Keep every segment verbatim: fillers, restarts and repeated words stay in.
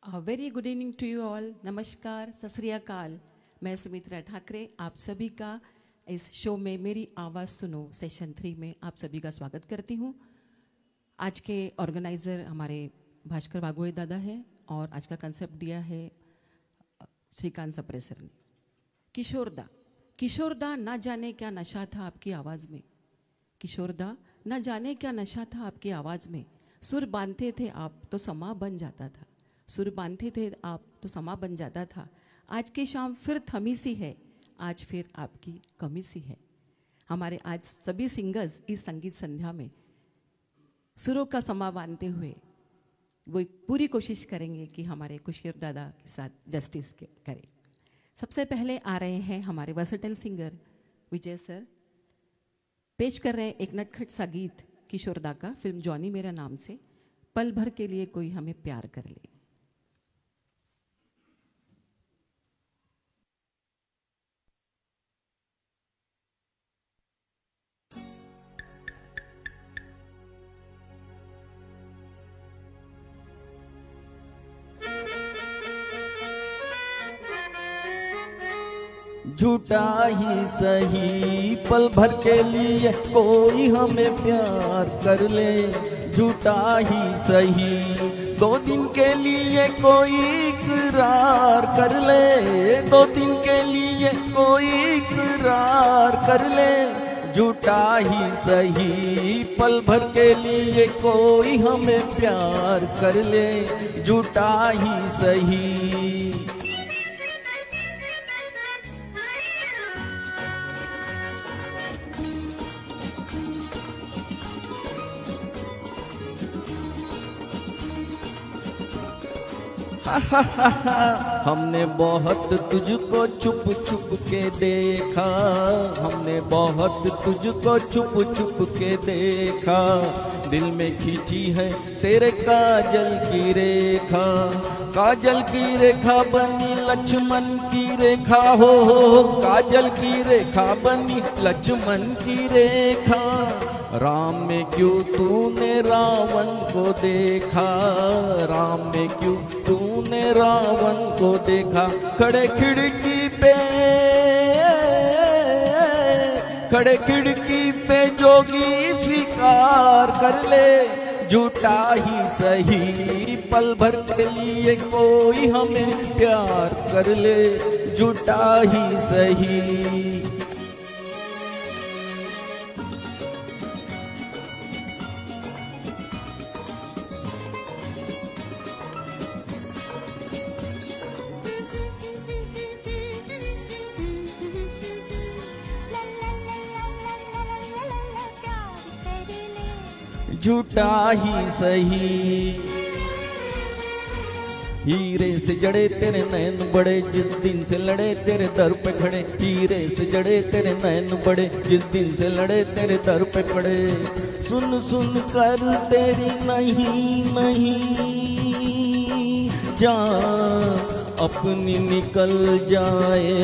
Very good evening to you all. नमस्कार, सत श्री अकाल। मैं सुमित्रा ठाकरे आप सभी का इस शो में मेरी आवाज़ सुनो सेशन थ्री में आप सभी का स्वागत करती हूँ। आज के ऑर्गेनाइज़र हमारे भास्कर बागोड़े दादा हैं और आज का कंसेप्ट दिया है श्रीकांत सप्रेसर ने। किशोरदा किशोरदा ना जाने क्या नशा था आपकी आवाज़ में, किशोरदा ना जाने क्या नशा था आपकी आवाज़ में। सुर बांधते थे आप तो समा बन जाता था, सुर बांधते थे आप तो समा बन जाता था। आज की शाम फिर थमी सी है, आज फिर आपकी कमी सी है। हमारे आज सभी सिंगर्स इस संगीत संध्या में सुरों का समा बांधते हुए वो एक पूरी कोशिश करेंगे कि हमारे किशोर दादा के साथ जस्टिस करें। सबसे पहले आ रहे हैं हमारे वर्सेटाइल सिंगर विजय सर, पेश कर रहे हैं एक नटखट सा गीत किशोर दा का, फिल्म जॉनी मेरा नाम से, पल भर के लिए कोई हमें प्यार कर ले। झूठा ही सही पल भर के लिए कोई हमें प्यार कर ले, झूठा ही सही दो दिन के लिए कोई इकरार कर ले, दो दिन के लिए कोई इकरार कर ले। झूठा ही सही पल भर के लिए कोई हमें प्यार कर ले, झूठा ही सही। हमने बहुत तुझको छुप छुप के देखा, हमने बहुत तुझको छुप छुप के देखा। दिल में खींची है तेरे काजल की रेखा, काजल की रेखा बनी लक्ष्मण की रेखा, हो हो काजल की रेखा बनी लक्ष्मण की रेखा। राम में क्यों तूने रावण को देखा, राम में क्यों तूने रावण को देखा। खड़े खिड़की पे खड़े खिड़की पे जोगी स्वीकार कर ले, झूठा ही सही पल भर के लिए कोई हमें प्यार कर ले, झूठा ही सही। झूठा ही सही हीरे से जड़े तेरे नैन बड़े, जिस दिन से लड़े तेरे दर पे खड़े। हीरे से जड़े तेरे नैन बड़े, जिस दिन से लड़े तेरे दर पे खड़े। सुन सुन कर तेरी नहीं नहीं जान अपनी निकल जाए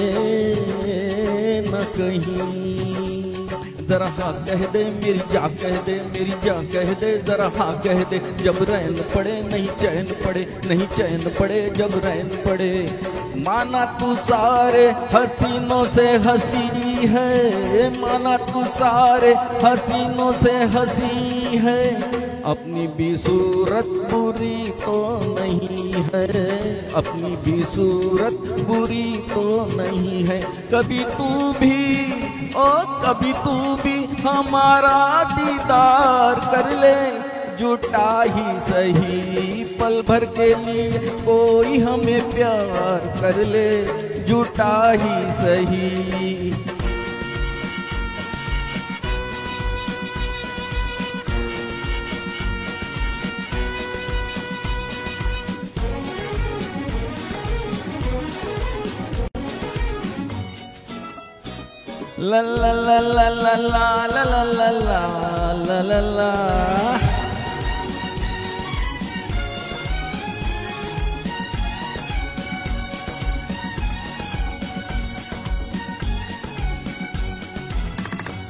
न कहीं। जरा हाँ कह दे मेरी जा कह दे, मेरी जा कह दे, जरा हाँ कह दे। जब रैन पड़े नहीं चैन पड़े, नहीं चैन पड़े जब रैन पड़े। माना तू सारे हसीनों से हंसी है, माना तू सारे हसीनों से हंसी है। अपनी भी सूरत बुरी तो नहीं है, अपनी भी सूरत बुरी तो नहीं है। कभी तू भी ओ कभी तू भी हमारा दीदार कर ले, झूठा ही सही पल भर के लिए कोई हमें प्यार कर ले, झूठा ही सही। ला ला ला ला ला ला ला ला ला ला ला ला।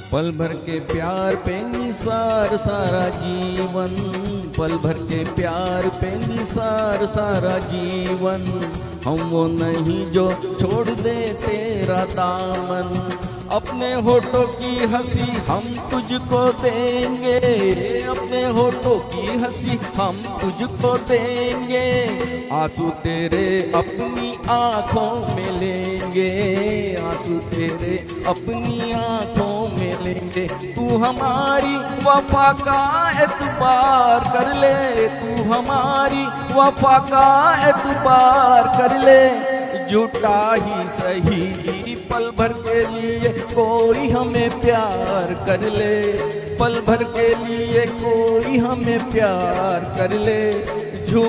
पल भर के प्यार पे निसार सारा जीवन, पल भर के प्यार पे निसार सारा जीवन। हम वो नहीं जो छोड़ दे तेरा दामन, अपने होठों की हंसी हम तुझको देंगे, अपने होठों की हंसी हम तुझको देंगे। आंसू तेरे अपनी आंखों में लेंगे, आंसू तेरे अपनी आंखों में लेंगे। तू हमारी वफा का एतबार कर ले, तू हमारी वफा का एतबार कर ले। झूठा ही सही पल भर के लिए कोई हमें प्यार कर ले, पल भर के लिए कोई हमें प्यार कर ले। झू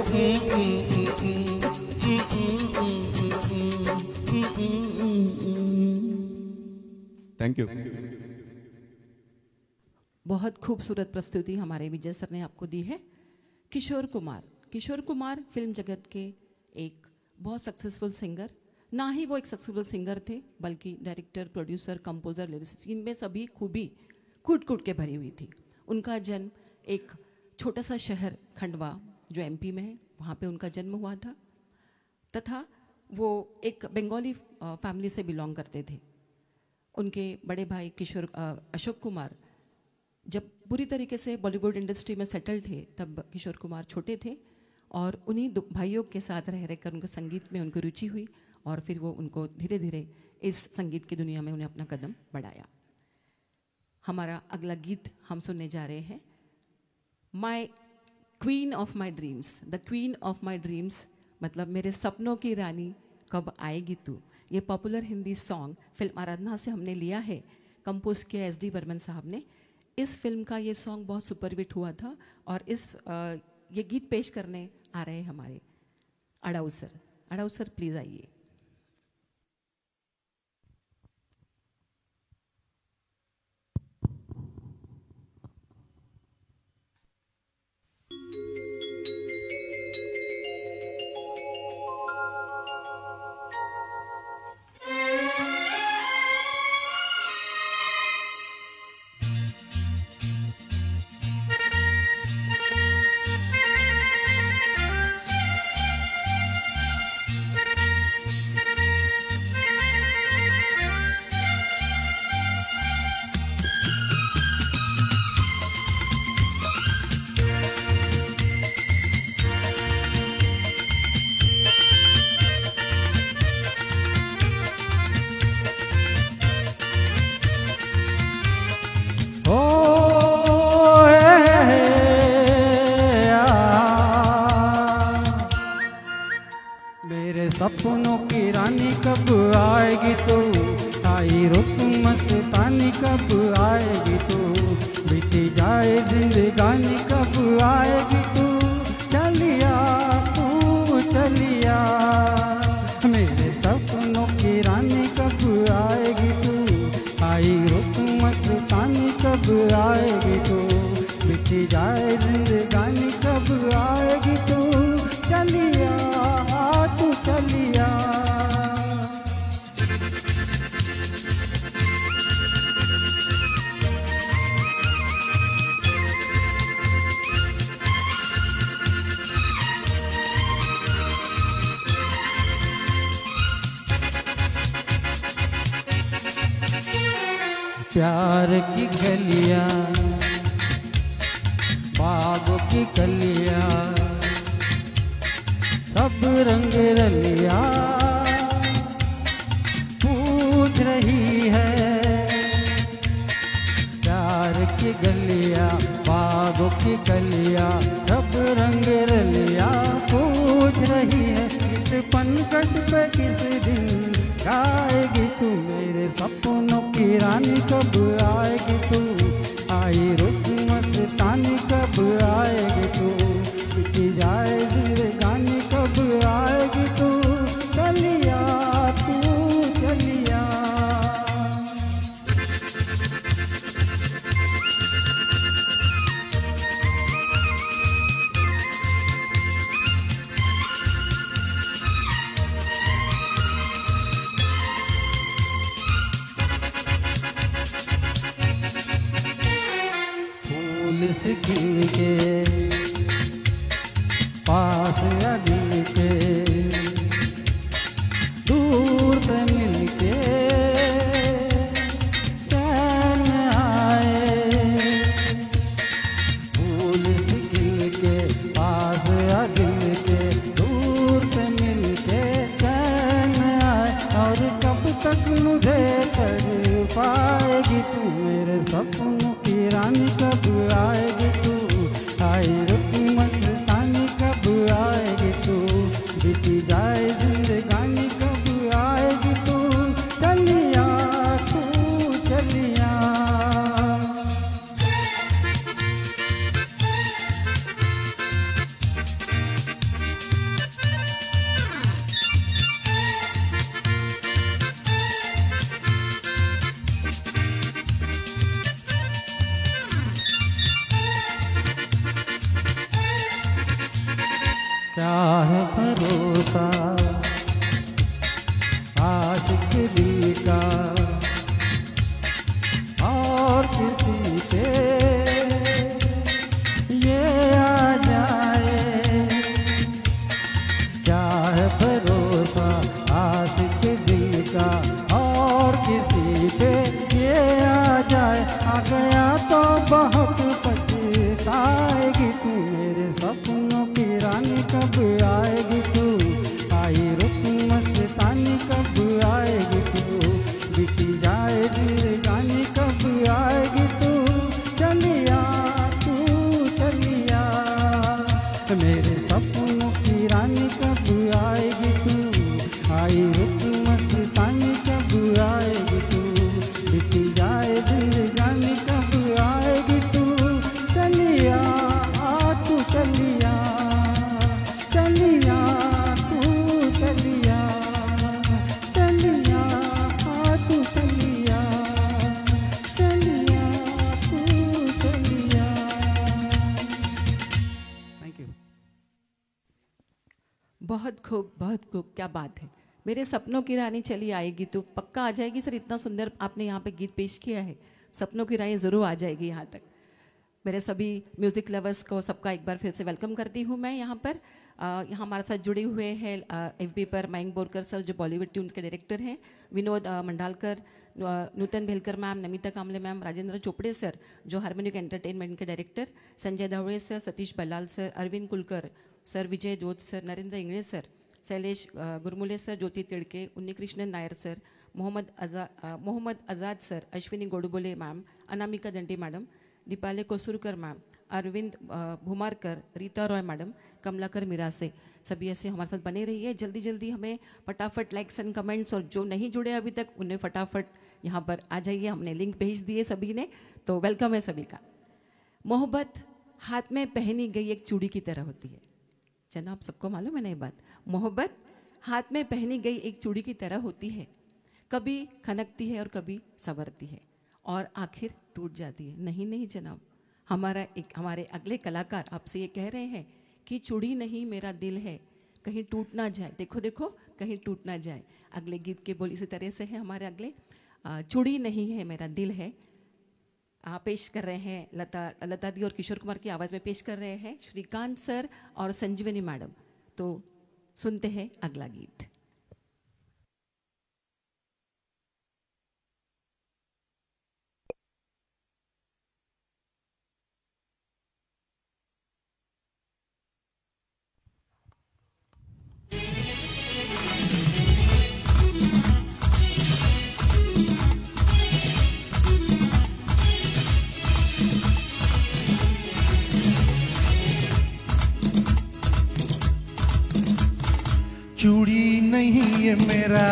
थैंक यू। बहुत खूबसूरत प्रस्तुति हमारे विजय सर ने आपको दी है। किशोर कुमार, किशोर कुमार फिल्म जगत के एक बहुत सक्सेसफुल सिंगर, ना ही वो एक सक्सेसफुल सिंगर थे बल्कि डायरेक्टर, प्रोड्यूसर, कंपोजर, लिरिसिस्ट, इनमें सभी खूबी कूट कूट के भरी हुई थी। उनका जन्म एक छोटा सा शहर खंडवा जो एमपी में है, वहाँ पे उनका जन्म हुआ था, तथा वो एक बंगाली फैमिली से बिलोंग करते थे। उनके बड़े भाई किशोर अशोक कुमार जब पूरी तरीके से बॉलीवुड इंडस्ट्री में सेटल थे तब किशोर कुमार छोटे थे, और उन्हीं भाइयों के साथ रह रहकर उनको संगीत में उनको रुचि हुई और फिर वो उनको धीरे धीरे इस संगीत की दुनिया में उन्हें अपना कदम बढ़ाया। हमारा अगला गीत हम सुनने जा रहे हैं, my queen of my dreams. The queen of my dreams मतलब मेरे सपनों की रानी कब आएगी तू। ये popular Hindi song film Aradhana से हमने लिया है, कंपोज किया एस डी बर्मन साहब ने। इस फिल्म का ये सॉन्ग बहुत सुपरहिट हुआ था और इस आ, ये गीत पेश करने आ रहे हैं हमारे अड़ाऊ सर। अड़ाऊ सर प्लीज आइए। सपनों की रानी कब आएगी तू, आई रुत मस्तानी कब आएगी तू, बीती जाए जिंदगानी कब आएगी तू, चलिया तू चलिया। मेरे सपनों की रानी कब आएगी तू, आई रुत मस्तानी कब आएगी तू, बीती जाए जिंदगानी कब आएगी तू, चलिया तू चलिया। प्यार की गलियां बागों की कलियां सब रंग रलिया पूछ रही है, प्यार की गलियां बागों की कलियां सब रंग रलिया पूछ रही है, किस पनघट पे किस दिन गाएगी तू, मेरे सपनों की रानी कब आएगी तू, आई रुत मस्तानी कब आएगी तू, बीती जाए जिंदगानी कब आएगी तू, चलिया तू चलिया। मुश्किल के पास या दिल के दूर पे मिलके चैन आए। फूल सिकिल के पास या दिल के दूर पे मिलके चैन आए। और कब तक मुझे कर पाएगी तू मेरे सपनों की रानी, कब आएगी तू आई रुत मस्तानी, कब आएगी तू बीती जाए जिंदगानी, कब आएगी तू चलिया तू चलिया। क्या है भरोसा आशिक दिल का और किसी पे ये आ जाए। क्या है भरोसा आशिक दिल का और किसी पे ये आ जाए। आ गया तो बहुत पछताएगी तू मेरे सपनों की रानी, कब आएगी तू आई रुत मस्तानी, कब आएगी तू बीती जाए जिंदगानी, कब आएगी तू चलिया तू चलिया। मेरे सपनों की रानी, कब आएगी तू आई रुत मस्तानी, कब आएगी तू बीती जाए जिंदगानी, कब आएगी तू चलिया तू चलिया चलिया तू चलिया चलिया तू चलिया चलिया तू चलिया। Thank you. बहुत खूब, बहुत खूब, क्या बात है। मेरे सपनों की रानी चली आएगी तो पक्का आ जाएगी सर। इतना सुंदर आपने यहाँ पे गीत पेश किया है, सपनों की रानी ज़रूर आ जाएगी यहाँ तक। मेरे सभी म्यूज़िक लवर्स को सबका एक बार फिर से वेलकम करती हूँ मैं यहाँ पर। आ, यहाँ हमारे साथ जुड़े हुए हैं एफबी पर मयंक बोरकर सर जो बॉलीवुड ट्यून्स के डायरेक्टर हैं, विनोद आ, Mandalkar, Nutan Bhelkar ma'am, Namita Kamle ma'am, Rajendra Chopde sir जो हार्मोनिक एंटरटेनमेंट के director, Sanjay Dhawade sir, Satish Ballal sir, Arvind Kulkar sir, Vijay Jot sir, Narendra Ingde sir, Shailesh Gurmule sir, Jyoti Tidke, Unni Krishnan Nair sir, Mohammad आजा Mohammad Azad sir, Ashwini Godbole ma'am, Anamika Dandi madam, Deepale Kosurkar ma'am, Arvind Bhumarkar, Rita Roy madam, Kamlakar Mirase, सभी ऐसे हमारे साथ बने रहिए। जल्दी जल्दी हमें फटाफट लाइक्स एंड कमेंट्स, और जो नहीं जुड़े अभी तक उन्हें फटाफट यहाँ पर आ जाइए। हमने लिंक भेज दिए सभी ने, तो वेलकम है सभी का। मोहब्बत हाथ में पहनी गई एक चूड़ी की तरह होती है। जनाब सबको मालूम है ना ये बात। मोहब्बत हाथ में पहनी गई एक चूड़ी की तरह होती है, कभी खनकती है और कभी संवरती है और आखिर टूट जाती है। नहीं नहीं जनाब, हमारा एक हमारे अगले कलाकार आपसे ये कह रहे हैं कि चूड़ी नहीं मेरा दिल है, कहीं टूट ना जाए। देखो देखो कहीं टूट ना जाए। अगले गीत के बोल इसी तरह से है हमारे अगले। चूड़ी नहीं है मेरा दिल है आप पेश कर रहे हैं लता लता दी और किशोर कुमार की आवाज़ में पेश कर रहे हैं श्रीकांत सर और संजीवनी मैडम। तो सुनते हैं अगला गीत। चूड़ी नहीं है मेरा,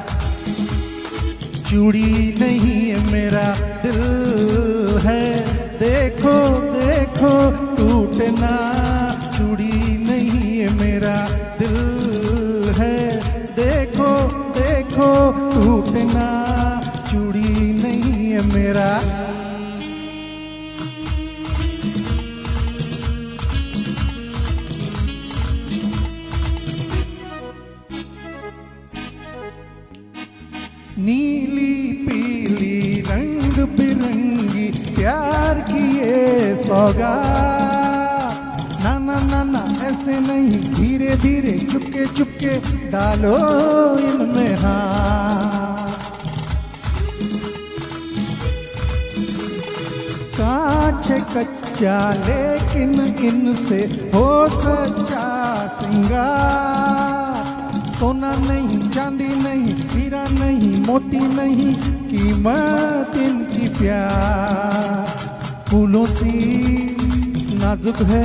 चूड़ी नहीं है मेरा दिल है, देखो देखो टूटना। चूड़ी नहीं है मेरा दिल है, देखो देखो टूटना। चूड़ी नहीं है मेरा। नीली पीली रंग बिरंगी प्यार की ये सौगात। ना ना ना ना ऐसे नहीं, धीरे धीरे चुपके चुपके डालो इनमें हाथ। कांच कच्चा लेकिन इनसे हो सच्चा सिंगार। सोना नहीं, चांदी नहीं, हीरा नहीं, मोती नहीं, कीमत इनकी प्यार। फूलों सी नाजुक है,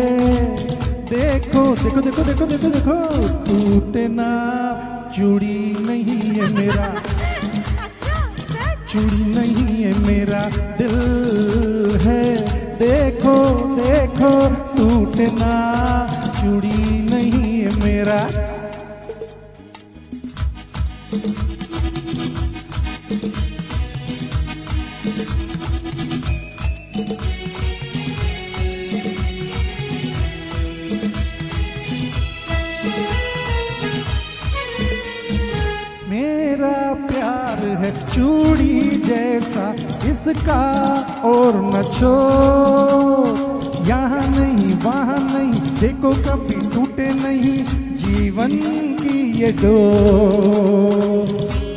देखो देखो देखो देखो देखो देखो, टूटे ना चूड़ी नहीं है मेरा, चूड़ी नहीं है मेरा दिल है। देखो देखो टूटे ना चूड़ी नहीं है मेरा। मेरा प्यार है चूड़ी जैसा, इसका और न छोड़। यहाँ नहीं वहाँ नहीं, देखो कभी टूटे नहीं जीवन की ये डोर।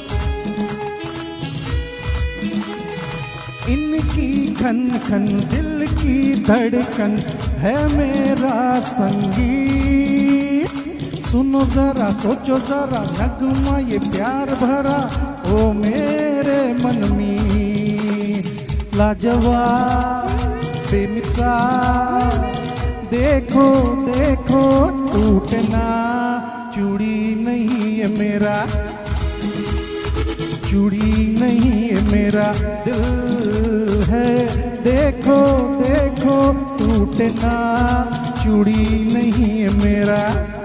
इनकी खन खन दिल की धड़कन है मेरा संगीत। सुनो जरा, सोचो जरा, नगमा ये प्यार भरा ओ मेरे मन में। लाजवाब बेमिसाल, देखो देखो टूटना चूड़ी नहीं है मेरा, चूड़ी नहीं है मेरा दिल है। देखो देखो टूटना चूड़ी नहीं है मेरा।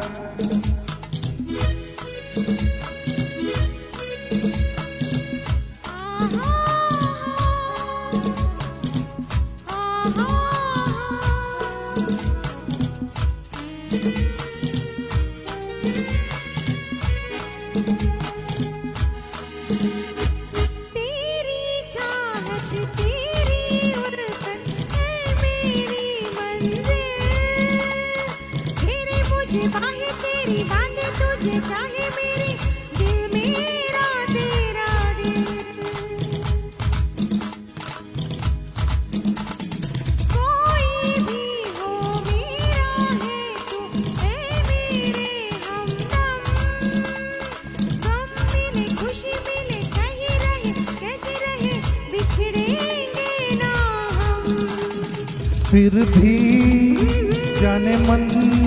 फिर भी जाने मन,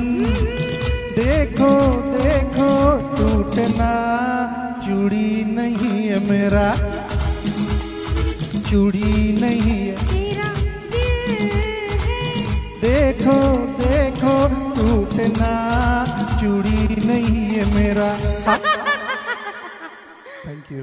देखो देखो टूटना चूड़ी नहीं है मेरा, चूड़ी नहीं है मेरा दिल है। देखो देखो टूटना चूड़ी नहीं है मेरा। Thank you.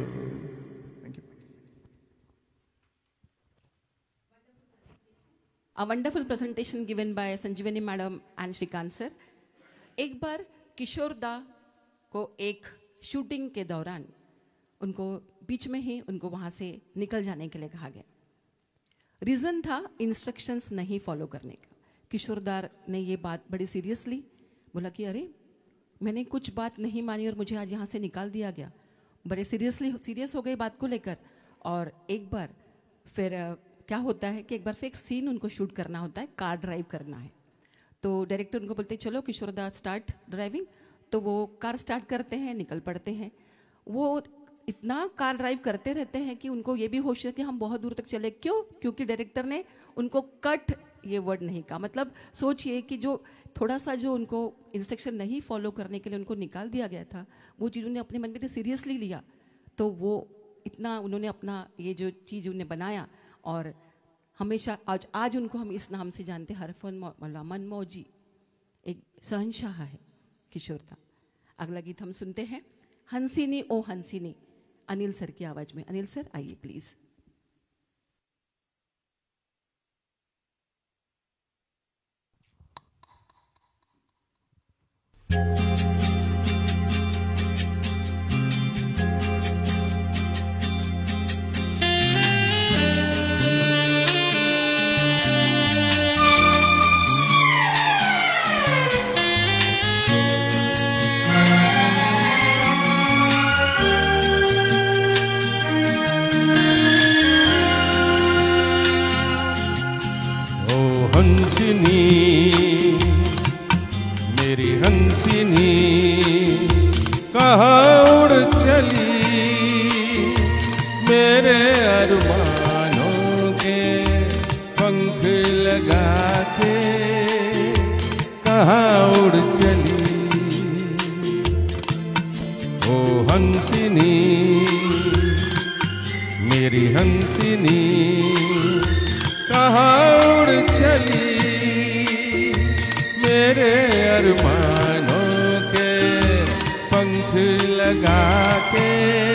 A wonderful presentation given by Sanjeevani Madam and Shrikant sir. एक बार किशोर दा को एक शूटिंग के दौरान उनको बीच में ही उनको वहाँ से निकल जाने के लिए कहा गया। रीज़न था इंस्ट्रक्शंस नहीं फॉलो करने का। किशोर दा ने ये बात बड़ी सीरियसली बोला कि अरे मैंने कुछ बात नहीं मानी और मुझे आज यहाँ से निकाल दिया गया। बड़े सीरियसली सीरियस हो गए बात को लेकर। और एक बार फिर क्या होता है कि एक बार फिर एक सीन उनको शूट करना होता है, कार ड्राइव करना है। तो डायरेक्टर उनको बोलते चलो किशोर दा स्टार्ट ड्राइविंग। तो वो कार स्टार्ट करते हैं, निकल पड़ते हैं। वो इतना कार ड्राइव करते रहते हैं कि उनको ये भी होश है कि हम बहुत दूर तक चले। क्यों? क्योंकि डायरेक्टर ने उनको कट ये वर्ड नहीं कहा। मतलब सोचिए कि जो थोड़ा सा जो उनको इंस्ट्रक्शन नहीं फॉलो करने के लिए उनको निकाल दिया गया था, वो चीज़ उन्होंने अपने मन में सीरियसली लिया। तो वो इतना उन्होंने अपना ये जो चीज़ उन्हें बनाया। और हमेशा आज आज उनको हम इस नाम से जानते हैं, हरफन मौला मनमौजी, एक शहंशाह है किशोर दा। अगला गीत हम सुनते हैं हंसिनी ओ हंसिनी, अनिल सर की आवाज में। अनिल सर आइए प्लीज। कहाँ उड़ चली मेरे अरमानों के पंख लगा के, कहाँ उड़ चली ओ हंसिनी मेरी हंसिनी, कहाँ उड़ चली मेरे अरमानों के पंख लगा के,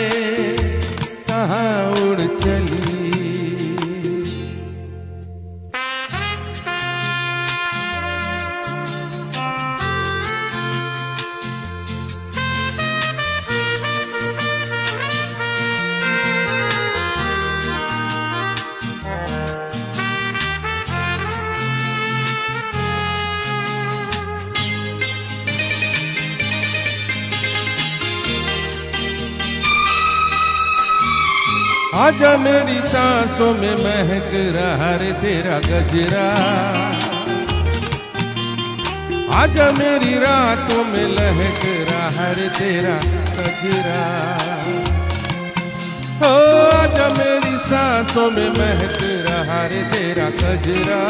कहाँ उड़ चली। आजा मेरी सांसों में महक रहा रे तेरा गजरा, आजा मेरी रातों में लहक रहा रे तेरा गजरा, ओ आजा मेरी सांसों में महक रहा रे तेरा गजरा,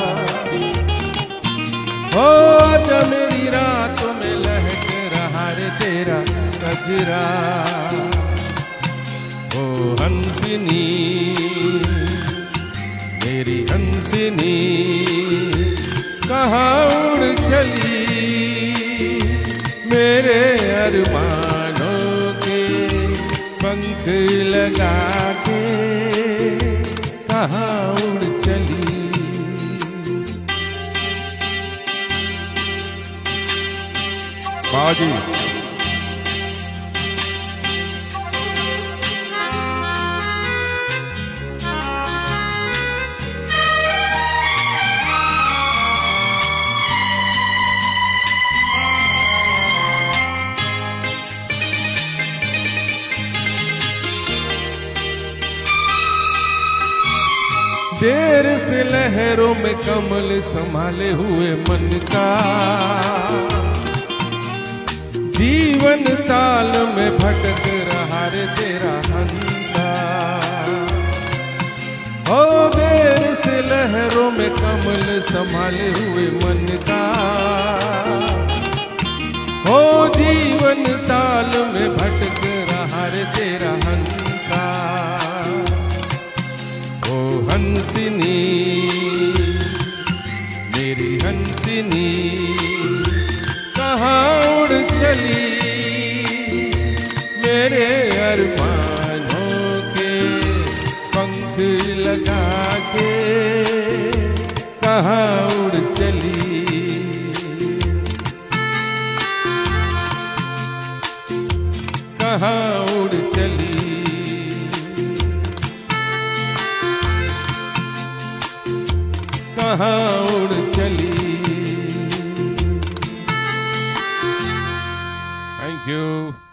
ओ आजा मेरी रातों में लहक रहा रे तेरा गजरा। ओ हंसिनी मेरी हंसिनी, कहाँ उड़ चली मेरे अरमानों के पंख लगा के, कहाँ उड़ चली। बाजी देर से लहरों में कमल संभाले हुए मन का, जीवन ताल में भटक रहा रे तेरा हंसा, ओ देर से लहरों में कमल संभाले हुए मन का, ओ जीवन ताल में भटक रहा रे तेरा हंसा। ओ हंसिनी मेरी हंसिनी, कहाँ उड़ चली मेरे अरमानों के पंख लगा के, कहाँ उड़ चली। कहाँ उड़ चली। कहाँ उड़ चली। Thank you.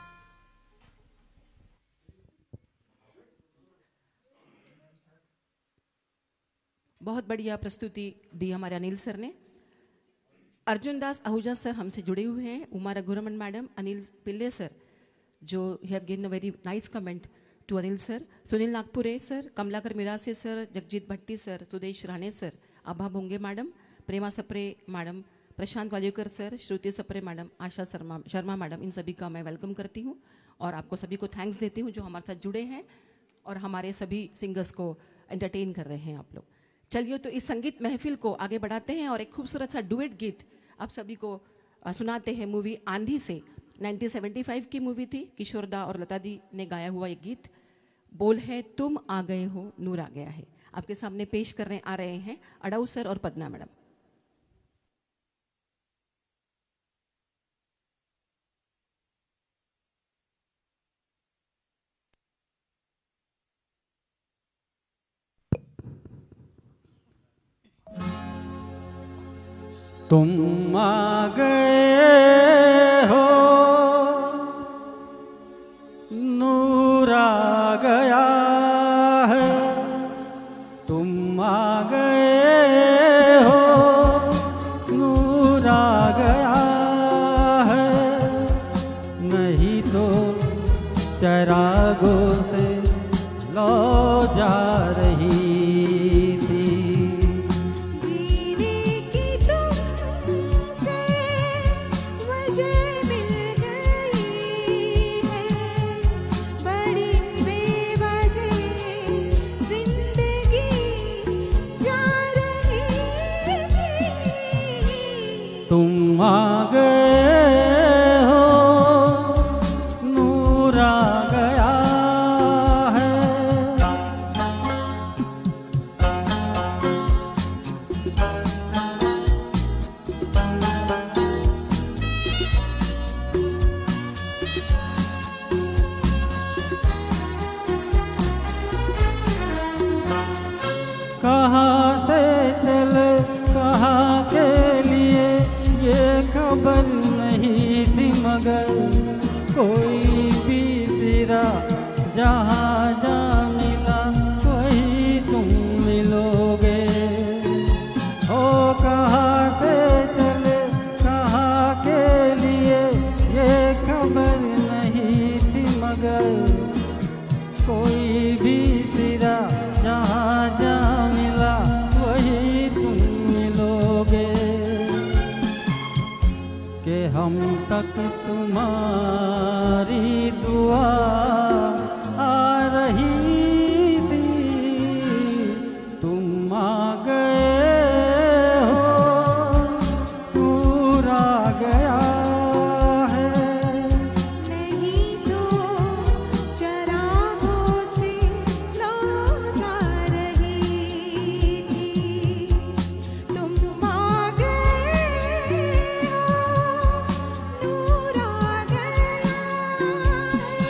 बहुत बढ़िया प्रस्तुति दी हमारे अनिल सर ने। अर्जुन दास आहूजा सर हमसे जुड़े हुए हैं, उमा रघुरमन मैडम, अनिल पिल्ले सर जो have given a very nice comment to Anil sir, Sunil Nagpure sir, Kamlakar Mirase sir, Jagjit Bhatti sir, Sudesh Rane sir, Abha Bhonge madam, Prema Sapre madam, Prashant Walekar sir, Shruti Sapre madam, Asha Sharma Sharma madam, इन सभी का मैं वेलकम करती हूँ और आपको सभी को थैंक्स देती हूँ जो हमारे साथ जुड़े हैं और हमारे सभी सिंगर्स को एंटरटेन कर रहे हैं आप लोग। चलिए तो इस संगीत महफिल को आगे बढ़ाते हैं और एक खूबसूरत सा डुएट गीत आप सभी को सुनाते हैं मूवी आंधी से। नाइनटीन सेवेंटी फाइव की मूवी थी, किशोर दा और लता दी ने गाया हुआ एक गीत। बोल है तुम आ गए हो नूर आ गया है। आपके सामने पेश करने आ रहे हैं अडाउ सर और पदना मैडम। तुम आ गए हो नूर आ गया है, तुम आ गए हो नूर आ गया है, नहीं तो चरागों से लौ जा रही थी। जीने की तुमसे वजह मिल गई है, बड़ी बेवजह जिंदगी जा रही थी। तुम आ गए हो, नूर आ गया है। कहाँ से चले कहाँ के लिए ये खबर नहीं थी, मगर कोई भी सिरा जहाँ जहाँ मिला वही तुम मिलोगे। ओ कहाँ से चले कहाँ के लिए ये खबर नहीं थी, मगर कोई भी सिरा जहाँ जहाँ मिला वही तुम मिलोगे। कि हम तक तुम्हारी दुआ आ रही थी, तुम आ गए हो, दूर आ गया है। नहीं तो चरागों से लौ जा रही थी। तुम आ गए हो, नूर आ गया है।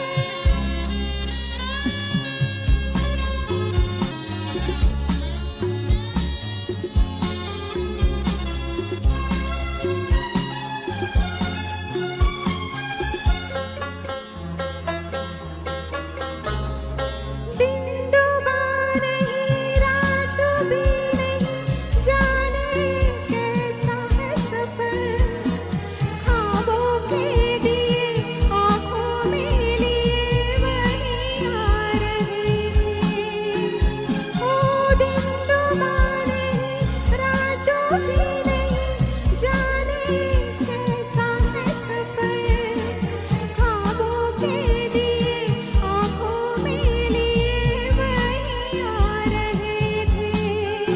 दिन डूबा नहीं, रात डूबी नहीं, जाने कैसा है सफर। ख्वाबों के दिए आँखों में लिए वही आ रहे थे। ओ दिन डूबा नहीं, रात डूबी नहीं, जाने कैसा है सफर। ख्वाबों के दिए आँखों में लिए वही आ रहे थे।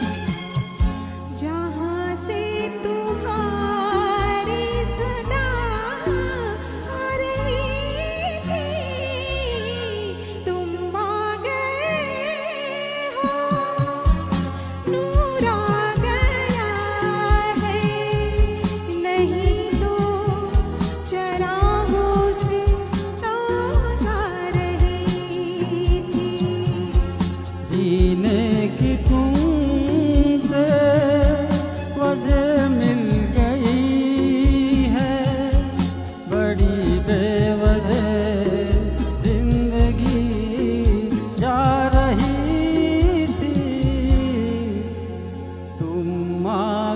जहाँ से तुम्हारी सदा आ रही थी। तुम आ गए हो, नूर आ गया है। नहीं तो चरागों से लौ जा रही थी। जीने की तुमसे वजह मिल गई है, बड़ी बेवजह जिंदगी जा रही थी। तुम आ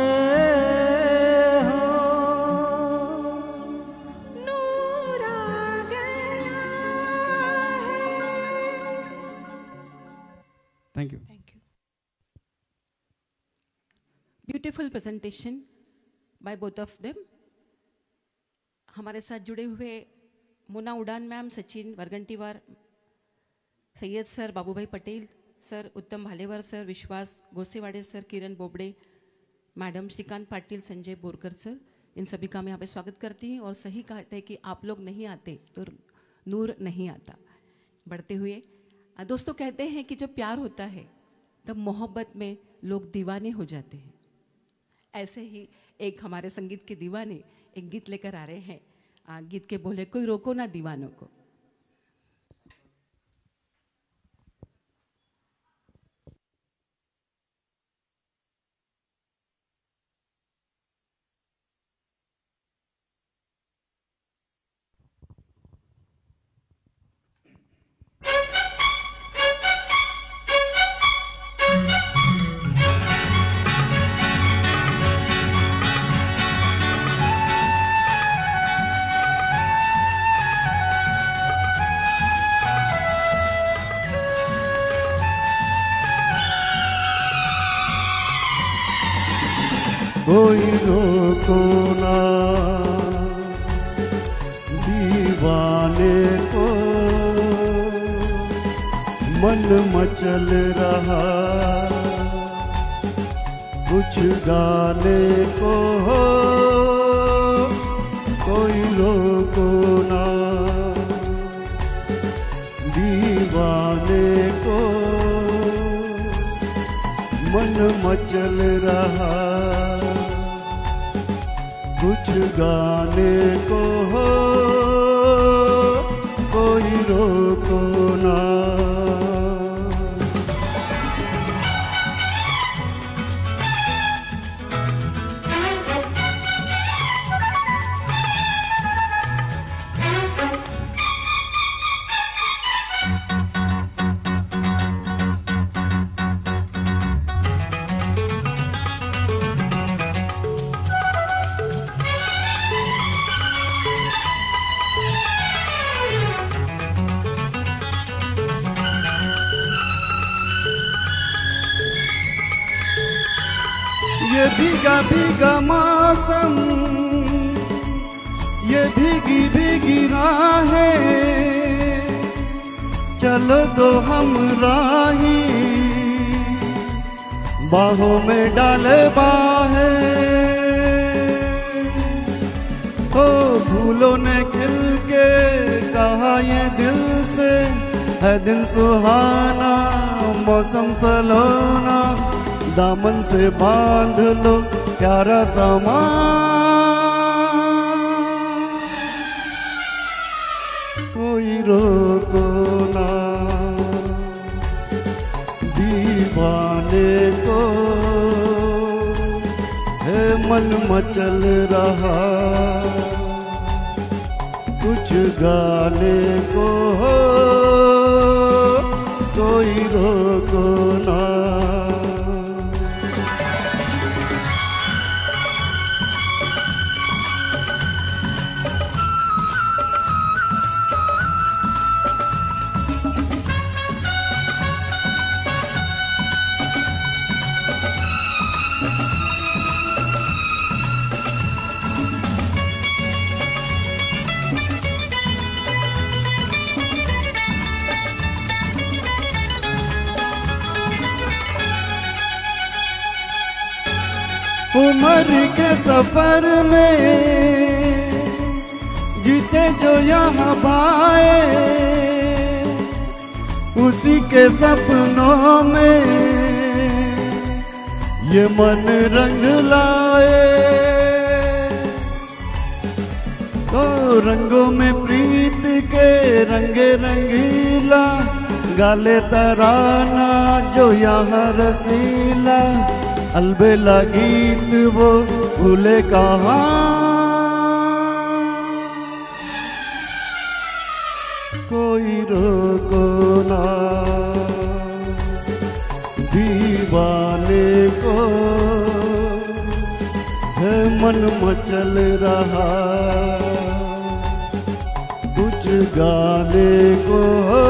गए हो, नूर आ गया है। Thank you. Thank you. Beautiful presentation by both of them. हमारे साथ जुड़े हुए Mona Udan ma'am, Sachin Vargantiwar, Syed sir, Babubhai Patel sir, Uttam Bhalewar sir, Vishwas Gosewade sir, Kiran Bobde madam, Shrikant Patil, Sanjay Borkar sir, इन सभी का मैं यहाँ पे स्वागत करती हूँ। और सही कहते हैं कि आप लोग नहीं आते तो नूर नहीं आता। बढ़ते हुए अ, दोस्तों कहते हैं कि जब प्यार होता है तब मोहब्बत में लोग दीवाने हो जाते हैं। ऐसे ही एक हमारे संगीत के दीवाने एक गीत लेकर आ रहे हैं। आ, गीत के बोले, कोई रोको ना दीवानों को। दीवाने को मन मचल रहा, कुछ गाने को हो कोई रोको ना। दीवाने को मन मचल रहा, कुछ गाने को हो कोई रोको ना। ये भीगा भीगा मौसम, ये भीगी भीगी राहें, चलो दो हम राही बाहों में डाले बाहें। ओ फूलों ने खिल के कहा ये दिल से है दिन सुहाना, मौसम सलोना, दामन से बांध लो प्यारा सामान। कोई रोको ना, दीवाने को है मन मचल रहा, कुछ गाने को हो कोई रोको ना। उम्र के सफर में जिसे जो यहाँ भाए, उसी के सपनों में ये मन रंग लाए। तो रंगों में प्रीत के रंगे रंगीला, गाले तराना जो यहाँ रसीला, अलबेला गीत वो भूले कहाँ। कोई रोको ना, दीवाने को है मन मचल रहा, कुछ गाने को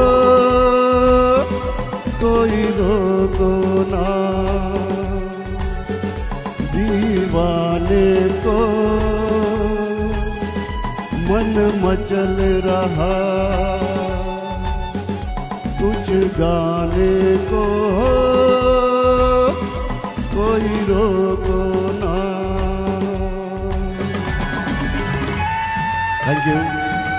कोई रोको ना। दीवाने को मन मचल रहा, कुछ गाने को कोई रोको ना। Thank you.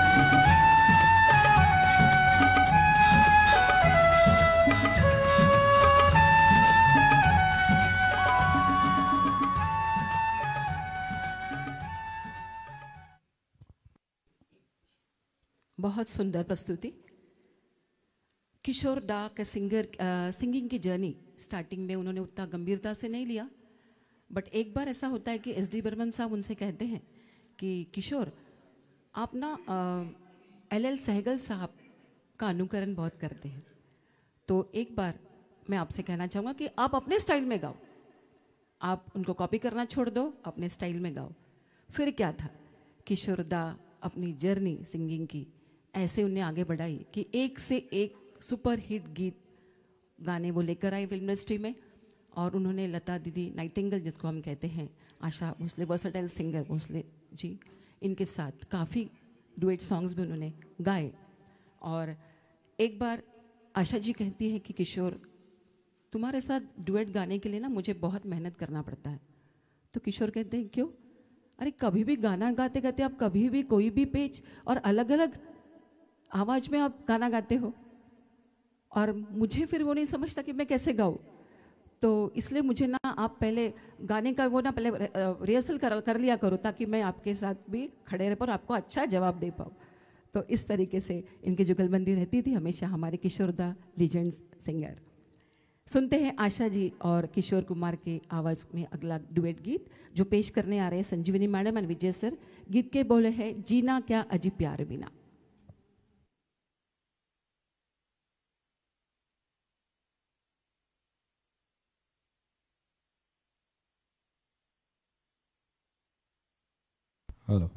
बहुत सुंदर प्रस्तुति। किशोर दा का सिंगर सिंगिंग की जर्नी स्टार्टिंग में उन्होंने उतना गंभीरता से नहीं लिया, बट एक बार ऐसा होता है कि एस डी बर्मन साहब उनसे कहते हैं कि किशोर आप ना एल एल सहगल साहब का अनुकरण बहुत करते हैं, तो एक बार मैं आपसे कहना चाहूँगा कि आप अपने स्टाइल में गाओ, आप उनको कॉपी करना छोड़ दो, अपने स्टाइल में गाओ। फिर क्या था, किशोर दा अपनी जर्नी सिंगिंग की ऐसे उन्हें आगे बढ़ाई कि एक से एक सुपर हिट गीत गाने वो लेकर आए फिल्म इंडस्ट्री में। और उन्होंने लता दीदी नाइटिंगेल जिसको हम कहते हैं, आशा भोसले वर्सटाइल सिंगर भोसले जी, इनके साथ काफ़ी डुएट सॉन्ग्स भी उन्होंने गाए। और एक बार आशा जी कहती है कि किशोर, तुम्हारे साथ डुएट गाने के लिए ना मुझे बहुत मेहनत करना पड़ता है। तो किशोर कहते हैं क्यों? अरे कभी भी गाना गाते गाते आप कभी भी कोई भी पेज और अलग अलग आवाज़ में आप गाना गाते हो, और मुझे फिर वो नहीं समझता कि मैं कैसे गाऊँ। तो इसलिए मुझे ना आप पहले गाने का वो ना पहले रिहर्सल कर कर लिया करो, ताकि मैं आपके साथ भी खड़े रह पाऊँ और आपको अच्छा जवाब दे पाऊँ। तो इस तरीके से इनकी जुगलबंदी रहती थी हमेशा, हमारे किशोर दा लीजेंड सिंगर। सुनते हैं आशा जी और किशोर कुमार के आवाज़ में अगला डुएट गीत जो पेश करने आ रहे हैं Sanjivani madam and Vijay sir. गीत के बोले हैं जीना क्या अजी प्यार बिना। हेलो,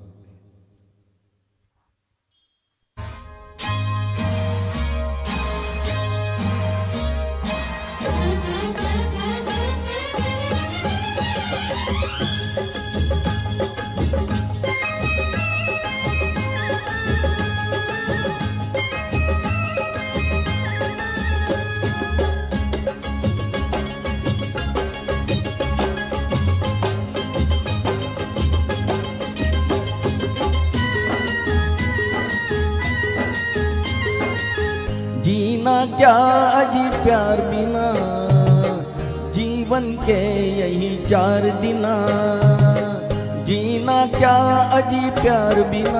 जीना क्या अजी प्यार बिना, जीवन के यही चार दिना। जीना क्या अजी प्यार बिना,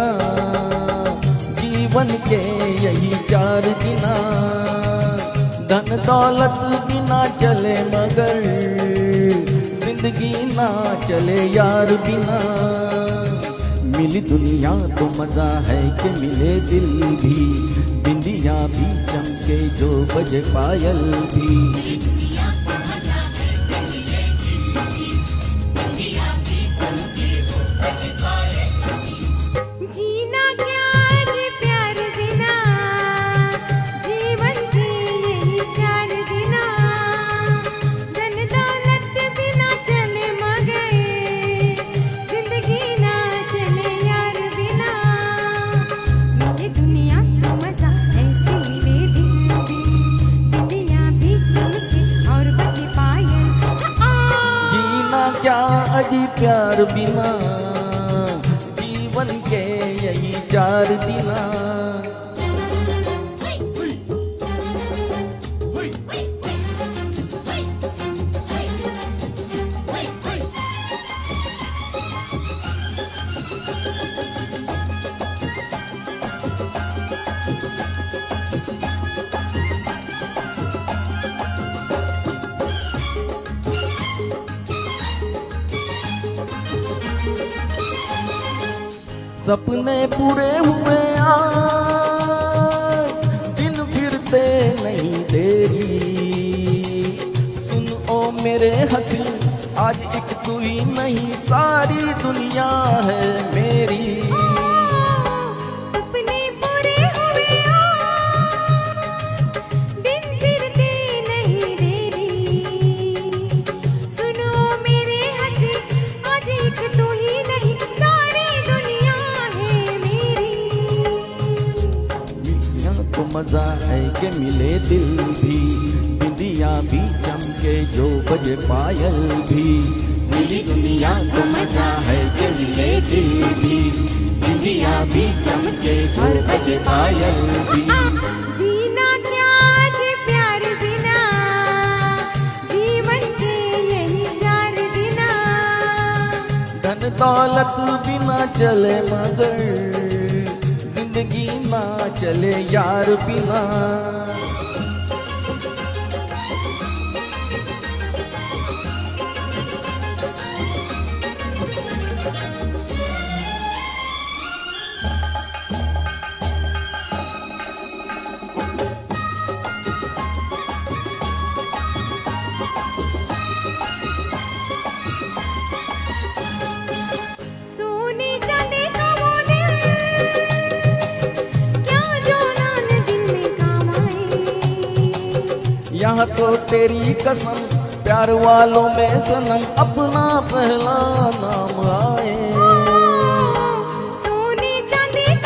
जीवन के यही चार दिना। धन दौलत बिना चले मगर जिंदगी ना चले यार बिना। मिली दुनिया तो मजा है कि मिले दिल भी, बिंदिया भी चमके जो बजे पायल भी। जीना क्या अजी प्यार बिना, जीवन के यही चार दिना। धन दौलत बिना चले मगर जिंदगी ना चले यार बिना। मिले दुनिया तो मजा ऐसे मिले दिल भी, बिंदिया भी चमके और बजे पायल। जीना क्या अजी प्यार बिना, जीवन के यही चार दिना। सपने पूरे हुए आज, दिन फिरते नहीं देरी। सुन ओ मेरे हंसी, आज एक तू ही नहीं सारी दुनिया है मेरी। सपने पूरे हुए आज, दिन फिरते नहीं देरी। सुनो मेरे हंसी, आज एक तू ही नहीं सारी दुनिया है मेरी। मिलिया तो मजा है कि मिले दिल भी, बिंदिया भी चमके जो बजे पायल भी। मिली दुनिया को मजा है कि मिले दिल भी, बिंदिया भी चमके जो बजे पायल भी। जीना क्या अजी प्यार बिना, जीवन के यही चार दिना। धन दौलत बिना चले मगर जिंदगी ना चले यार बिना। सोने चांदी का वो दिल, क्या जो नान दिन में काम आए। यहाँ तो तेरी कसम, प्यार वालों में सनम अपना पहला नाम आए। सोने चांदी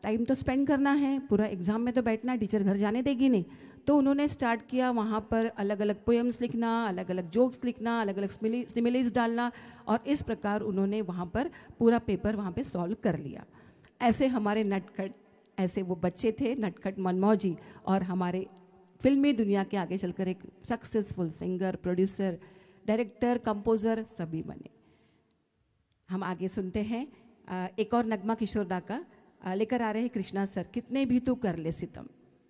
टाइम तो स्पेंड करना है, पूरा एग्ज़ाम में तो बैठना, टीचर घर जाने देगी नहीं। तो उन्होंने स्टार्ट किया वहाँ पर अलग अलग पोएम्स लिखना, अलग अलग जोक्स लिखना, अलग अलग सिमिलीज डालना, और इस प्रकार उन्होंने वहाँ पर पूरा पेपर वहाँ पे सॉल्व कर लिया। ऐसे हमारे नटखट, ऐसे वो बच्चे थे नटखट मनमौजी, और हमारे फिल्मी दुनिया के आगे चलकर एक successful singer, producer, director, composer सभी बने। हम आगे सुनते हैं एक और नगमा किशोरदा का, लेकर आ रहे हैं कृष्णा सर, कितने भी तू कर ले सितम।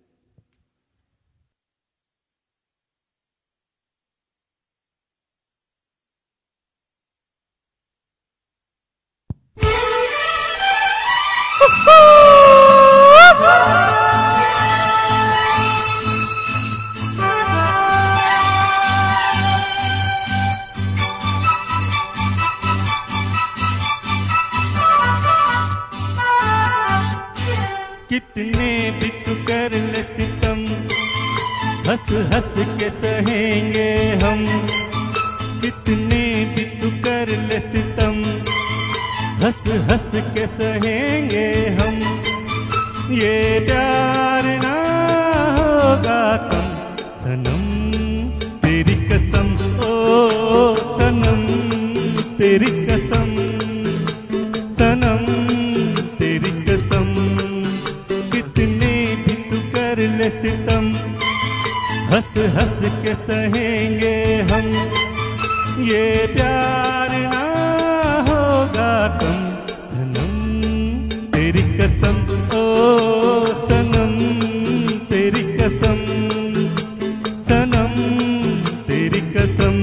कितने भी तू कर ले सितम, हंस हंस के सहेंगे हम। कितने भी तू कर ले सितम, हंस हंस के सहेंगे हम। ये प्यार ना होगा कम सनम, तेरी कसम ओ सनम, तेरी कसम सनम, तेरी कसम। कितने भी तू कर ले सितम, हंस हंस के सहेंगे हम। ये प्यार ना होगा कम सनम, तेरी कसम ओ सनम, तेरी कसम सनम, तेरी कसम।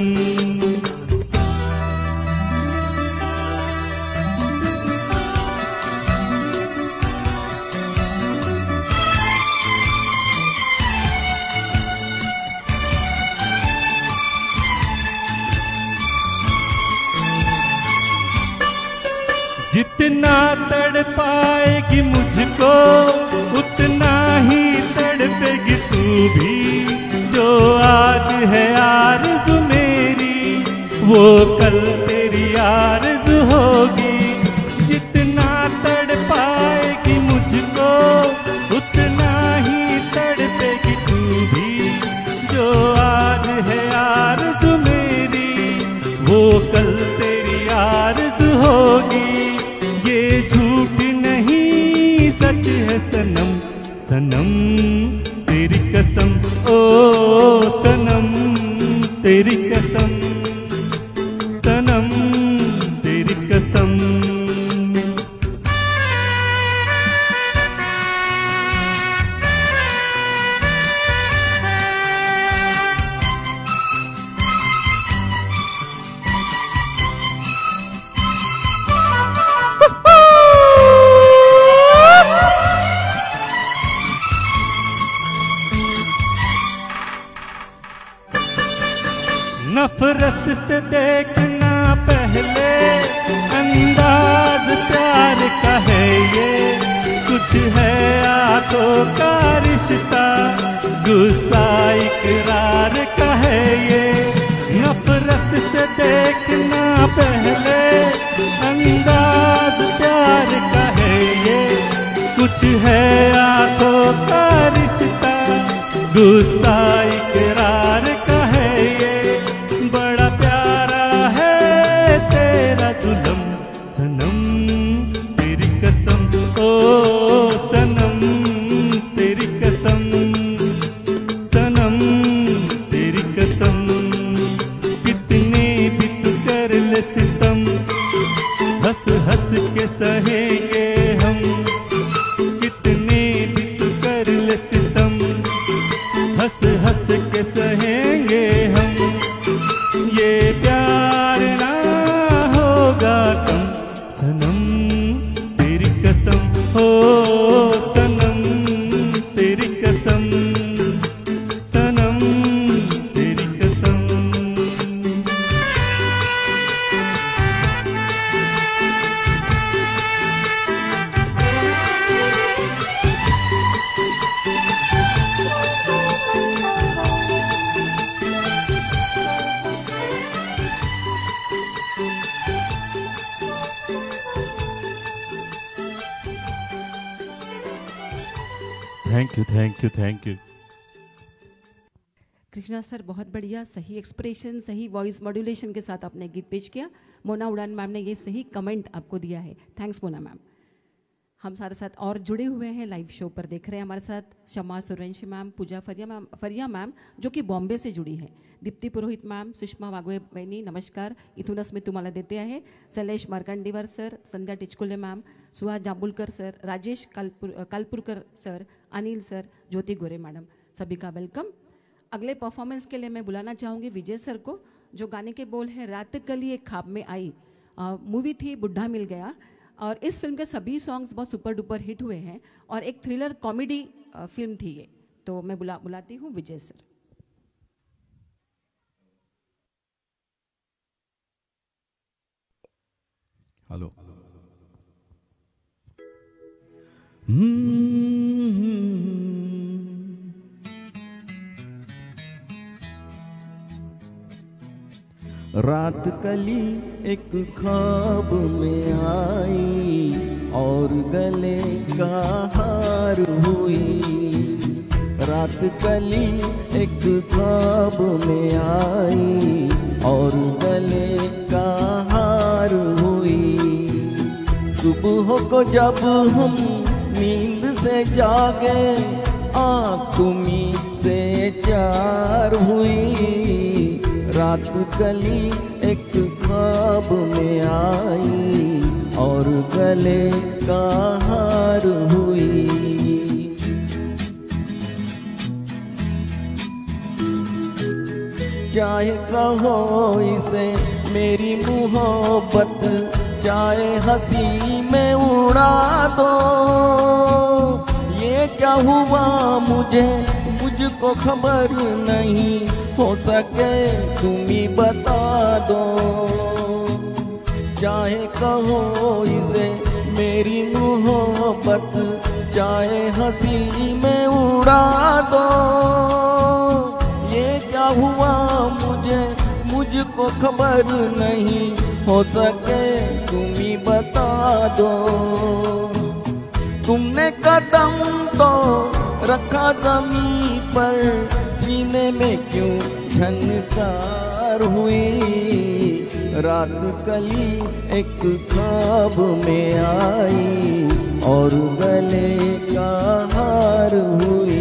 जितना तड़ पाएगी मुझको, उतना ही तड़पेगी तू भी। जो आज है आरज़ू मेरी, वो कल तेरी आरज़ू होगी। जितना तड़ पाएगी मुझको, उतना ही तड़पेगी तू भी। जो आज है आरज़ू मेरी, वो कल तेरी आरज़ू होगी। ये झूठ नहीं सच है सनम, सनम तेरी कसम ओ सनम, तेरी कसम सनम, तेरी कसम। नफरत से देखना पहले, अंदाज प्यार का है ये। कुछ है आंखों का रिश्ता, गुस्सा इकरार का है ये। नफरत से देखना पहले, अंदाज प्यार का है ये। कुछ है आंखों का रिश्ता, गुस्सा इकरार का है ये। बड़ा प्यारा है तेरा जुल्म सनम, तेरी कसम ओ सनम, तेरी कसम सनम, तेरी कसम। कितने भी तू कर ले सितम, हंस हंस के सहेंगे हम। कितने भी तू कर ले सितम, हंस हंस thank you thank you thank you. Krishna sir, बहुत बढ़िया, सही एक्सप्रेशन, सही वॉइस मॉड्यूलेशन के साथ आपने गीत पेश किया। मोना उड़ान मैम ने ये सही कमेंट आपको दिया है, थैंक्स मोना मैम। हम सारे साथ और जुड़े हुए हैं, लाइव शो पर देख रहे हैं हमारे साथ Shama Suryavanshi ma'am, Pooja Pharia ma'am Pharia ma'am जो की बॉम्बे से जुड़ी हैं, दीप्ती पुरोहित मैम, सुषमा वाघवे बहिनी नमस्कार, इथूनच मी तुम्हाला देते आहे, Shailesh Markandewar sir, Sandhya Tichkule ma'am, Suhas Jambulkar sir, Rajesh Kalpur Kalpurkar sir, Anil sir, Jyoti Gore madam, सभी का वेलकम। अगले परफॉर्मेंस के लिए मैं बुलाना चाहूँगी विजय सर को, जो गाने के बोल है रात कली एक ख्वाब में आई। मूवी थी बुढ़ा मिल गया, और इस फिल्म के सभी सॉन्ग्स बहुत सुपर डुपर हिट हुए हैं, और एक थ्रिलर कॉमेडी फिल्म थी ये। तो मैं बुला बुलाती हूँ विजय सर। हेलो। रात कली एक ख्वाब में आई और गले का हार हुई। रात कली एक ख्वाब में आई और गले का हार हुई। सुबह को जब हम नींद से जागे आँख तुम्हीं से चार हुई। रात कली एक ख्वाब में आई और गले का हार हुई। चाहे कहो इसे मेरी मोहब्बत, चाहे हंसी में उड़ा दो। ये क्या हुआ मुझे मुझको खबर नहीं, हो सके तुम ही बता दो। चाहे कहो इसे मेरी मोहब्बत, चाहे हंसी में उड़ा दो। ये क्या हुआ मुझे मुझको खबर नहीं, हो सके तुम ही बता दो। तुमने कदम तो रखा जमीन पर, सीने में क्यों झनकार हुई। रात कली एक ख्वाब में आई और गले का हार हुई।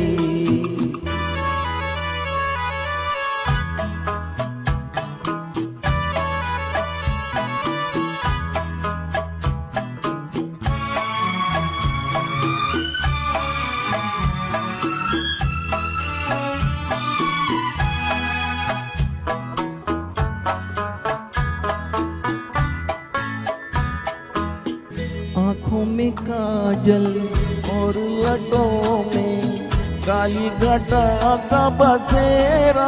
आँखों में काजल और लटों में काली घटा का बसेरा।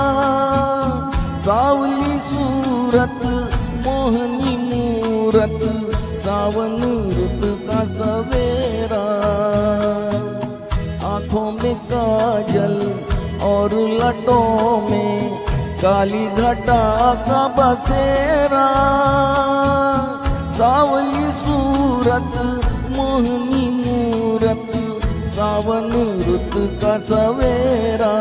सावली सूरत मोहनी मूरत, सावन रुत का सवेरा। आँखों में काजल और लटों में काली घटा का बसेरा। सावली सूरत मोहनी मूरत, सावन रुत का सवेरा।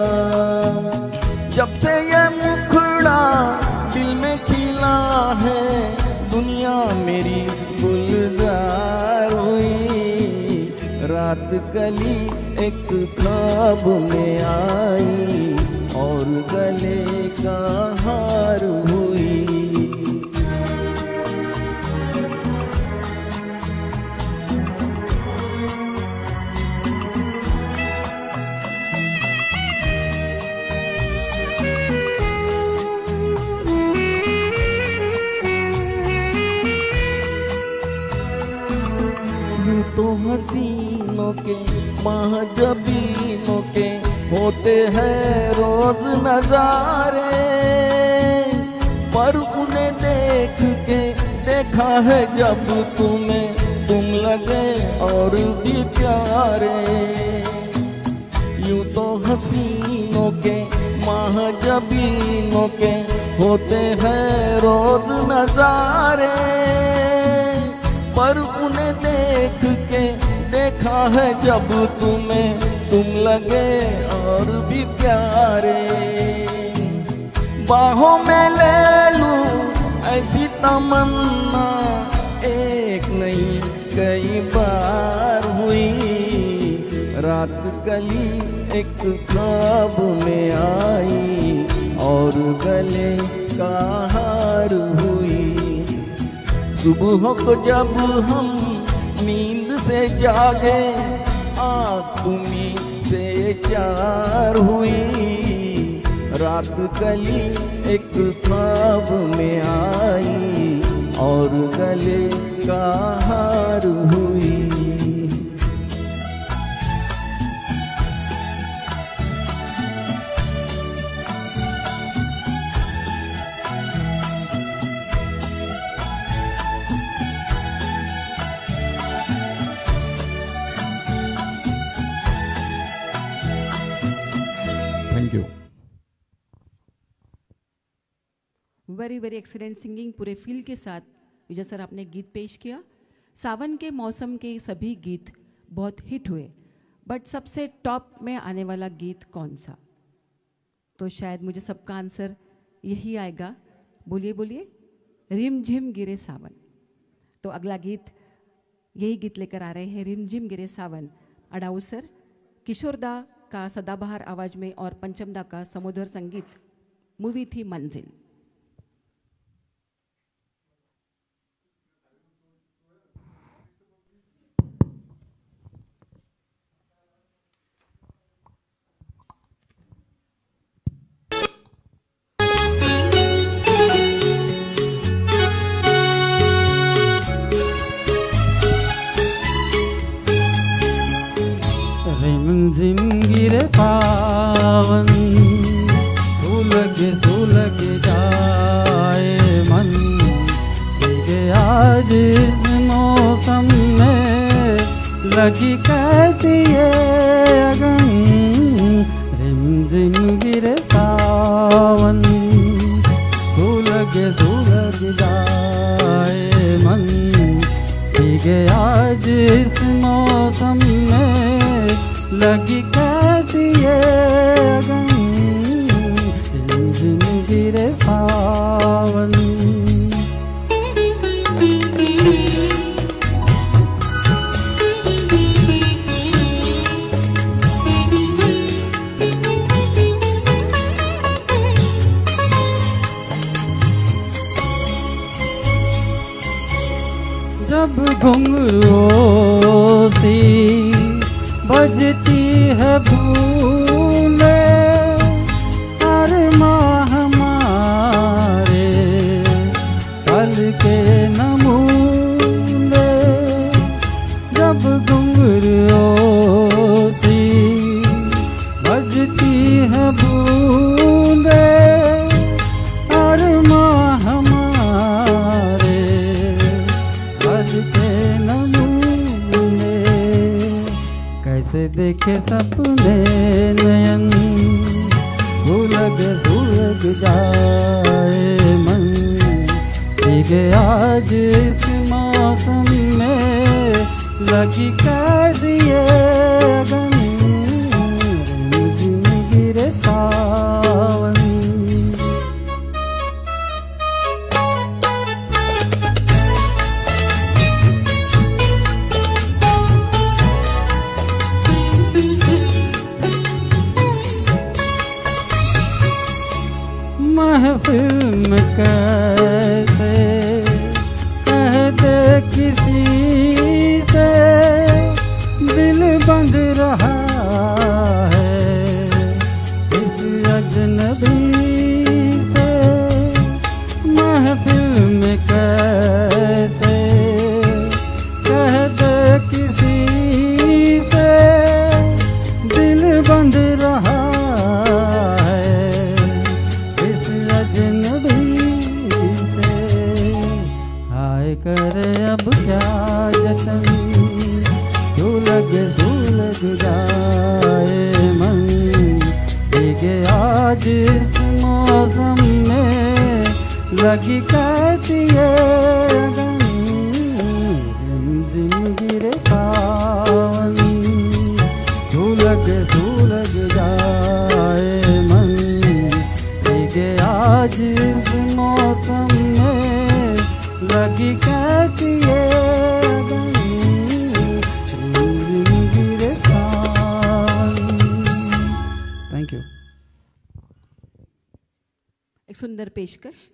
जब से ये मुखड़ा दिल में खिला है, दुनिया मेरी गुलजार हुई। रात कली एक ख्वाब में आई और गले का हार हुई। तो हसीनों के महजबीनों के होते हैं रोज नजारे, पर उन्हें देख के देखा है जब तुम्हें तुम लगे और भी प्यारे। यूं तो हसीनों के महजबीनों के होते हैं रोज नजारे, पर उन्हें देख के देखा है जब तुम्हें तुम लगे और भी प्यारे, बाहों में ले लूं ऐसी तमन्ना एक नहीं कई बार हुई। रात कली एक ख्वाब में आई और गले का हार हुई। सुबह को जब हम नींद से जागे आँख तुम्हीं से चार हुई। रात कली एक ख्वाब में आई और गले का हार हुई। Thank you. Very very excellent singing, पूरे फील के साथ विजय सर आपने गीत पेश किया। सावन के मौसम के सभी गीत बहुत हिट हुए, बट सबसे टॉप में आने वाला गीत कौन सा? तो शायद मुझे सबका आंसर यही आएगा। बोलिए बोलिए, रिम झिम गिरे सावन। तो अगला गीत, यही गीत लेकर आ रहे हैं, रिम झिम गिरे सावन। अडाऊ सर, किशोरदा का सदाबहार आवाज में और पंचमदा का समुद्र संगीत। मूवी थी मंजिल। रिमझिम गिरे सावन, सुलग सुलग जाए मन। के आज इस मौसम में लगी कैसी ये अगन। रिमझिम गिरे सावन, सुलग सुलग जाए मन। के आज इस मौसम में लगी कैसी ये अगन। रिमझिम गिरे सावन। जब घुंघरुओं सी बजती है भूले, अरमां हमारे पल के नमूने। जब घुंघरुओं सी बजती है भूले, अरमां हमारे पल के नमूने। कैसे देखे सपने नयन, सुलग सुलग जाए मन। ठीक आज इस मौसम में लगी कैसी ये अगन। रिमझिम गिरे सावन। महफिल में कैसे कह दे किसी से, दिल बंध रहा है इस अजनबी से। महफिल में कैसे कह दे किसी से, दिल बंध रहा करे अब क्या जतन। सुलग सुलग जाए मन। के आज इस मौसम में लगी कैसी ये अगन। रिमझिम गिरे सावन, सुलग आज इस मौसम में लगी कहती ये अगन, गिरे सावन। Thank you. एक सुंदर पेशकश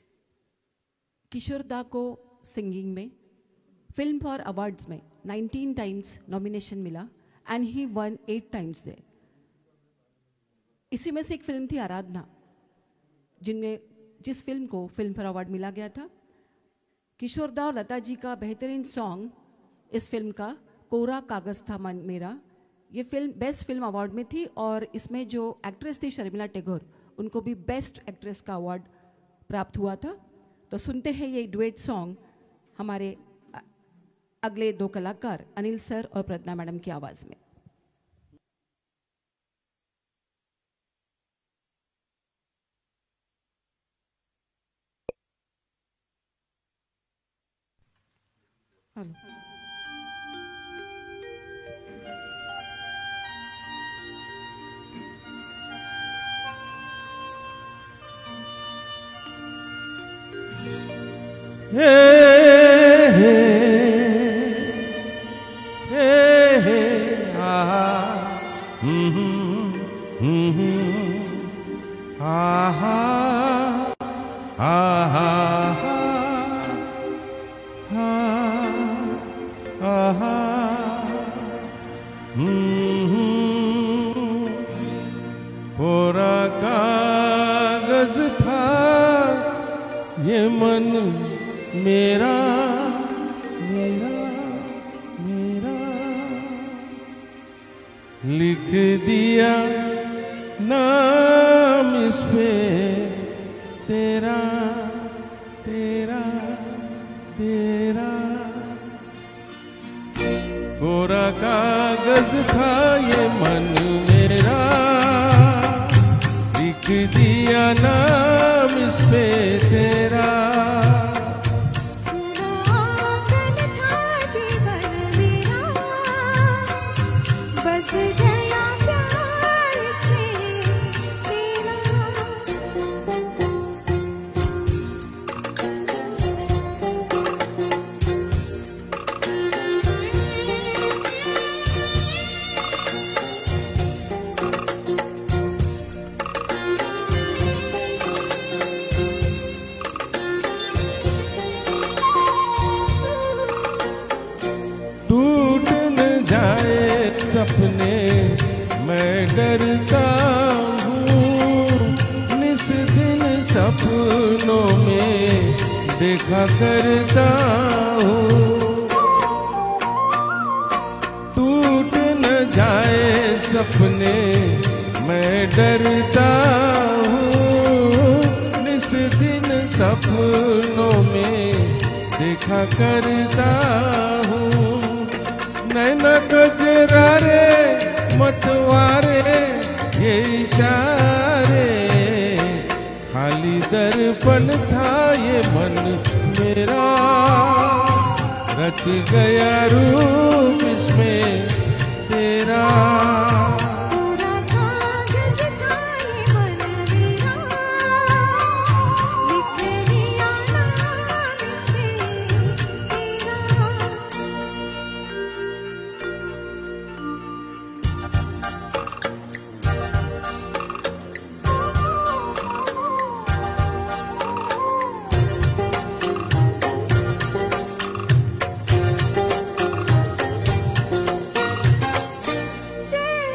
किशोर दा को सिंगिंग में फिल्म फॉर अवार्ड्स में नाइनटीन टाइम्स नॉमिनेशन मिला and he won eight times there. इसी में से एक फिल्म थी आराधना, जिनमें जिस फिल्म को फिल्म फॉर अवार्ड मिला गया था। किशोर दा और लता जी का बेहतरीन सॉन्ग इस फिल्म का कोरा कागज था मन मेरा, ये फिल्म बेस्ट फिल्म अवार्ड में थी और इसमें जो एक्ट्रेस थी शर्मिला टैगोर, उनको भी बेस्ट एक्ट्रेस का अवार्ड प्राप्त हुआ था। तो सुनते हैं ये डुएट सॉन्ग हमारे अगले दो कलाकार अनिल सर और प्रज्ञा मैडम की आवाज में। हेलो। हे हे हे हे आहा हम्म हम्म आहा आहा आहा हम्म कोरा कागज था ये मन मेरा मेरा मेरा, लिख दिया नाम इस पे तेरा तेरा तेरा। कोरा कागज था ये मन मेरा, लिख दिया नाम इस पे तेरा। सपने मैं डरता हूँ, निस दिन सपनों में देखा करता हूँ। टूट न जाए सपने मैं डरता हूँ, निस दिन सपनों में देखा करता हूँ। नैना कजरारे मतवारे ये इशारे, खाली दर्पण था ये मन मेरा, रच गया रूप इसमें तेरा। जय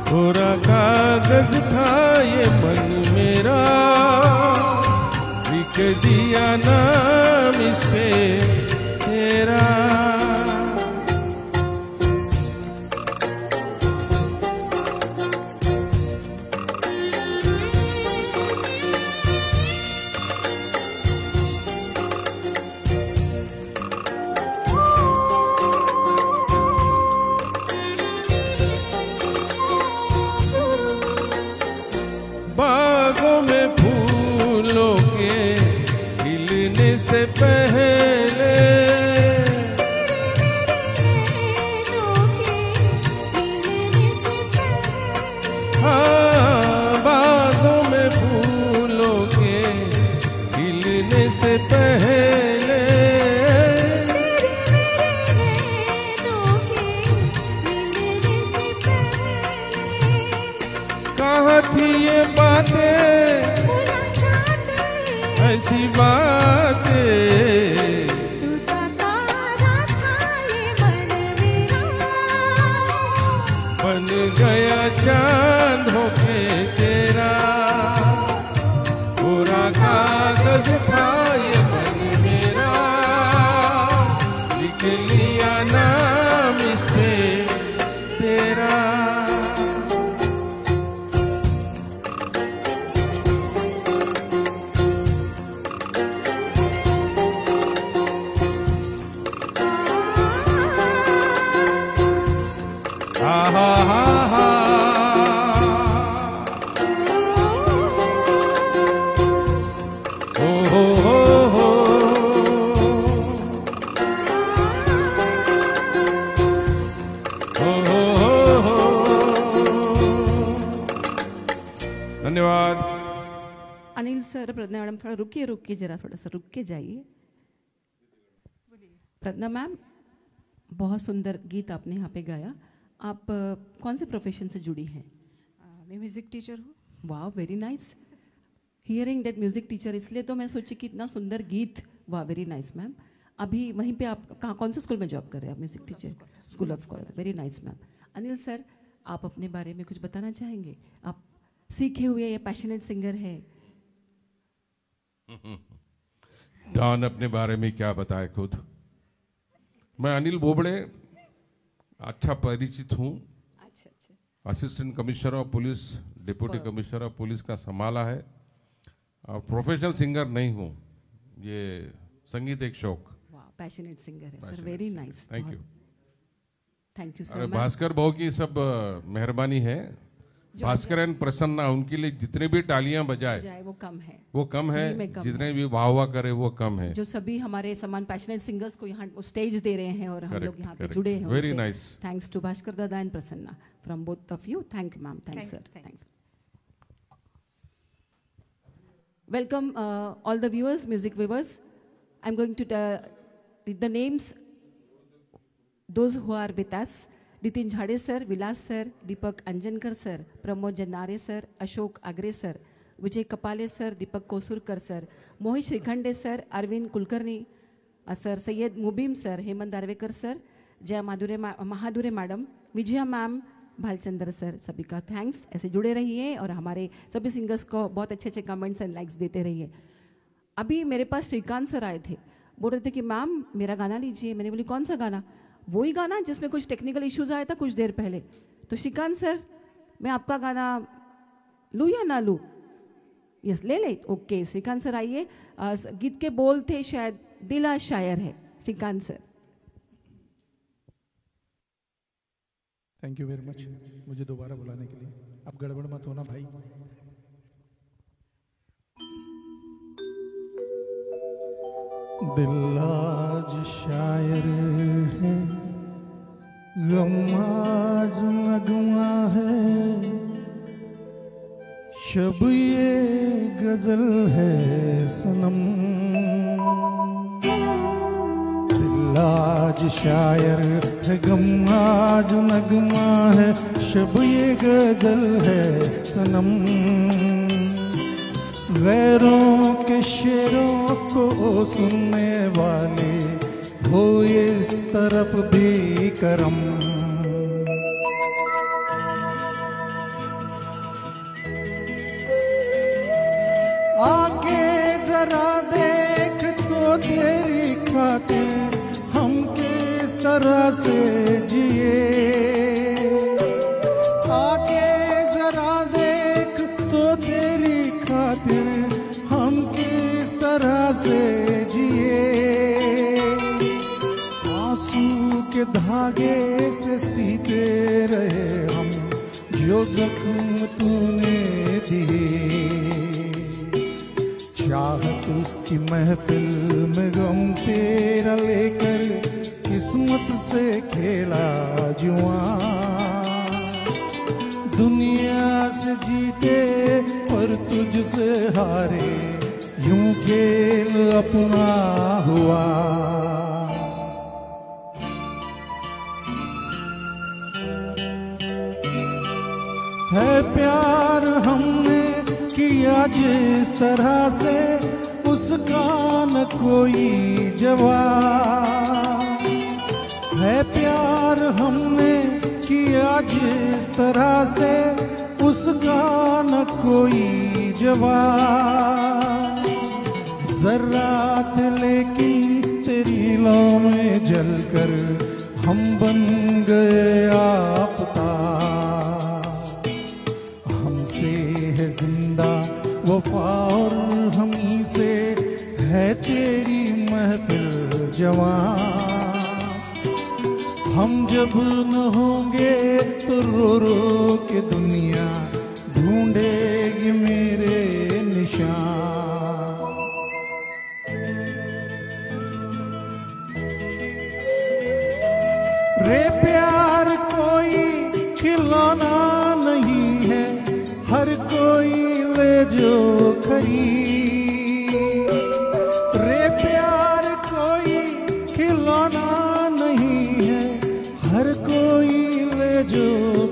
कोरा कागज था ये मन मेरा, लिख दिया नाम इस पे तेरा। बागों में फूलों के खिलने से पहले, हाँ बागों में फूलों के खिलने से पहले, कहाँ थी ये बातें, ऐसी बातें, बन गया चांद होके तेरा। पूरा कागज था ये मन मेरा, लिख लिया नाम इस पे तेरा। हा हा हा हा हो हो हो हो हो हो हो। धन्यवाद। अनिल सर, प्रज्ञा मैडम थोड़ा रुकिए रुकिए जरा, थोड़ा सा रुक के जाइए। प्रज्ञा मैम, बहुत सुंदर गीत आपने यहाँ पे गाया। आप अ, कौन से प्रोफेशन से जुड़ी हैं? मैं म्यूजिक टीचर हूँ। वाह, very nice. Hearing that music teacher, इसलिए तो मैं सोची कि इतना सुंदर गीत। वाह, वेरी नाइस मैम। अभी वहीं पे आप कहाँ, कौन से स्कूल में जॉब कर रहे हैं आप? Music teacher, school of college. Very nice ma'am. Anil sir, आप अपने बारे में कुछ बताना चाहेंगे? आप सीखे हुए या पैशनेट सिंगर है? डॉन अपने बारे में क्या बताए खुद। मैं अनिल बोबड़े अच्छा परिचित हूँ। अच्छा अच्छा। Assistant commissioner of police, deputy commissioner of police का संभाला है, और प्रोफेशनल सिंगर नहीं हूँ। ये संगीत एक शौक। वाह, पैशनेट सिंगर है sir. Very nice. Thank you. Thank you अरे सर। भास्कर भाव की सब अ, मेहरबानी है। भास्कर एंड प्रसन्ना, उनके लिए जितने भी तालियां बजाए जाए वो कम है, वो कम है, सही में कम जितने है। भी वाह वाह करे वो कम है। जो सभी हमारे समान पैशनेट सिंगर्स को यहाँ स्टेज दे रहे हैं और हम Correct, लोग यहाँ पे correct. जुड़े हैं। Very nice. Thanks to Bhaskar दादा and Prasanna from both of you. Thank you ma'am. Thanks sir. Thanks. Welcome uh, all the viewers, music viewers. I'm going to uh, read the names, those who are with us. Nitin Jhade sir, Vilas sir, Deepak Anjankar sir, Pramod Jannare sir, Ashok Agre sir, Vijay Kapale sir, Deepak Kosurkar sir, Mohit Shrikhande sir, Arvind Kulkarni sir, Syed Mubeem sir, Hemant Darvekar sir, Jaya Madhure Mahadure madam, Vijaya ma'am, Bhalchandra sir, सभी का thanks. ऐसे जुड़े रहिए और हमारे सभी singers को बहुत अच्छे अच्छे कमेंट्स एंड लाइक्स देते रहिए। अभी मेरे पास श्रीकांत सर आए थे, बोल रहे थे कि मैम मेरा गाना लीजिए। मैंने बोली कौन सा गाना? वही गाना जिसमें कुछ टेक्निकल इश्यूज आया था कुछ देर पहले। तो श्रीकांत सर, मैं आपका गाना लूँ या ना लूँ? यस, ले ले। ओके, श्रीकांत सर आइए। गीत के बोल थे शायद दिला शायर है। Shrikant sir. Thank you very much मुझे दोबारा बुलाने के लिए। अब गड़बड़ मत होना भाई। दिल आज शायर है, गम आज नगमा है, शब ये गजल है सनम। दिल आज शायर है, गम आज नगमा है, शब ये गजल है सनम। गैरों के शेरों को सुनने वाले हो इस तरफ भी करम। तरह से जिए। आके जरा देख तो तेरी खातिर हम किस तरह से जिए। आंसू के धागे से सीते रहे हम जो जख्म तूने दिए। चाहत की महफिल में गम तेरा लेकर किस्मत से खेला जुआ। दुनिया से जीते पर तुझसे हारे, यूं खेल अपना हुआ। है प्यार हमने किया जिस तरह से, उसका न कोई जवाब। है प्यार हमने किया जिस तरह से, उसका न कोई जवाब। जर्रात लेकिन तेरी लौ में जलकर हम बन गए आफताब। हमसे है जिंदा वफा और हमी से है तेरी महफिल जवान। हम जब न होंगे तो रो रो के दुनिया ढूंढेगी मेरे निशान। रे प्यार कोई खिलौना नहीं है, हर कोई ले जो खरीद। रे प्यार कोई खिलौना नहीं है, हर कोई ले जो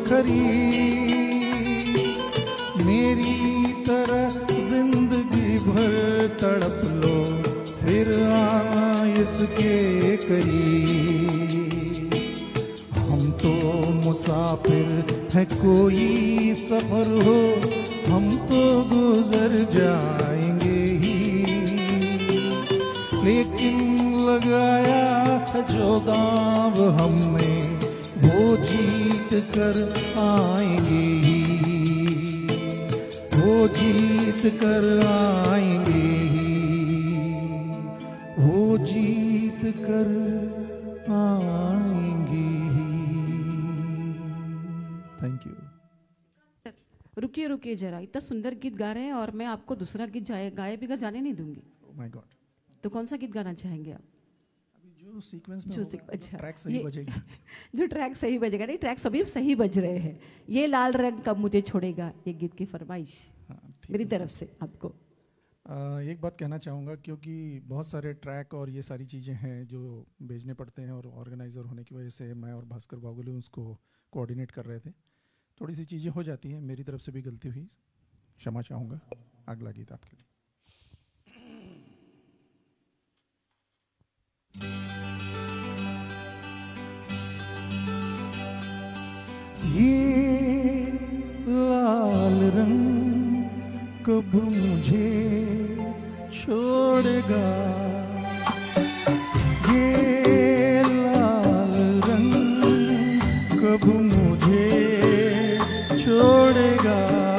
खरीद। मेरी तरह जिंदगी भर तड़प लो, फिर आना इसके करीब। हम तो मुसाफिर है, कोई सफर हो हम तो गुजर जाएंगे ही। लेकिन लगाया है जो दांव हमने, वो जीत कर आएंगे ही। वो जीत कर आएंगे ही। वो जीत कर आएंगे ही। Thank you. रुकिए रुकिए जरा, इतना सुंदर गीत गा रहे हैं और मैं आपको दूसरा गीत जाए गाए बिगर जाने नहीं दूंगी। My God. तो कौन सा गीत गाना चाहेंगे आप? अभी जो सीक्वेंस में जो होगा, सीक- अच्छा, ट्रैक सही ये- बजेगी। जो ट्रैक सही बजेगा, नहीं ट्रैक सभी सही बज रहे हैं। ये लाल रंग कब मुझे छोड़ेगा, ये गीत की फरमाइश हाँ, ठीक मेरी है। तरफ से आपको। आ, एक बात कहना चाहूँगा, क्योंकि बहुत सारे ट्रैक और ये सारी चीज़ें हैं जो भेजने पड़ते हैं, और ऑर्गेनाइज़र होने की वजह से मैं और भास्कर बागुली उसको कोऑर्डिनेट कर रहे थे। थोड़ी सी चीज़ें हो जाती हैं, मेरी तरफ से भी गलती हुई, क्षमा चाहूँगा। अगला गीत आपके लिए। ये लाल रंग कब मुझे छोड़ेगा। ये लाल रंग कब मुझे छोड़ेगा।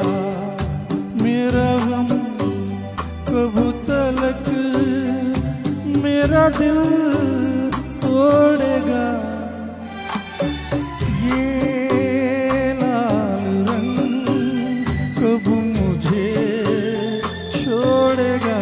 मेरा गम कब तलक मेरा दिल तोड़ेगा। ये लाल रंग कब मुझे छोड़ेगा।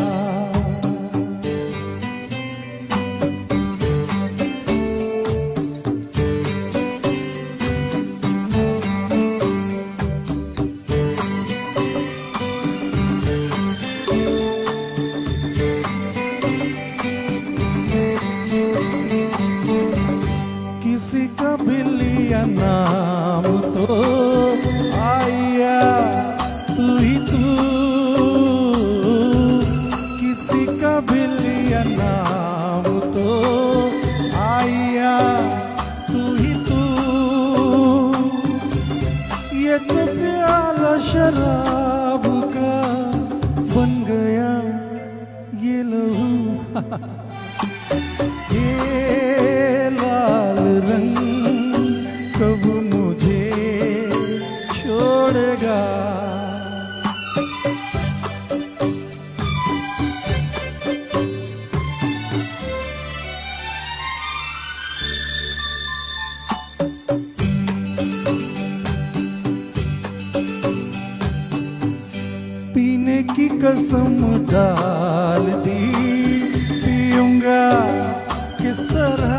किसी का भी लिया नाम तो आया तू ही तू। किसी का भी लिया नाम तो आया तू ही तू। ये तो प्याला शराब का बन गया ये लहू। ये ला छोड़ेगा। पीने की कसम डाल दी, पीऊंगा किस तरह,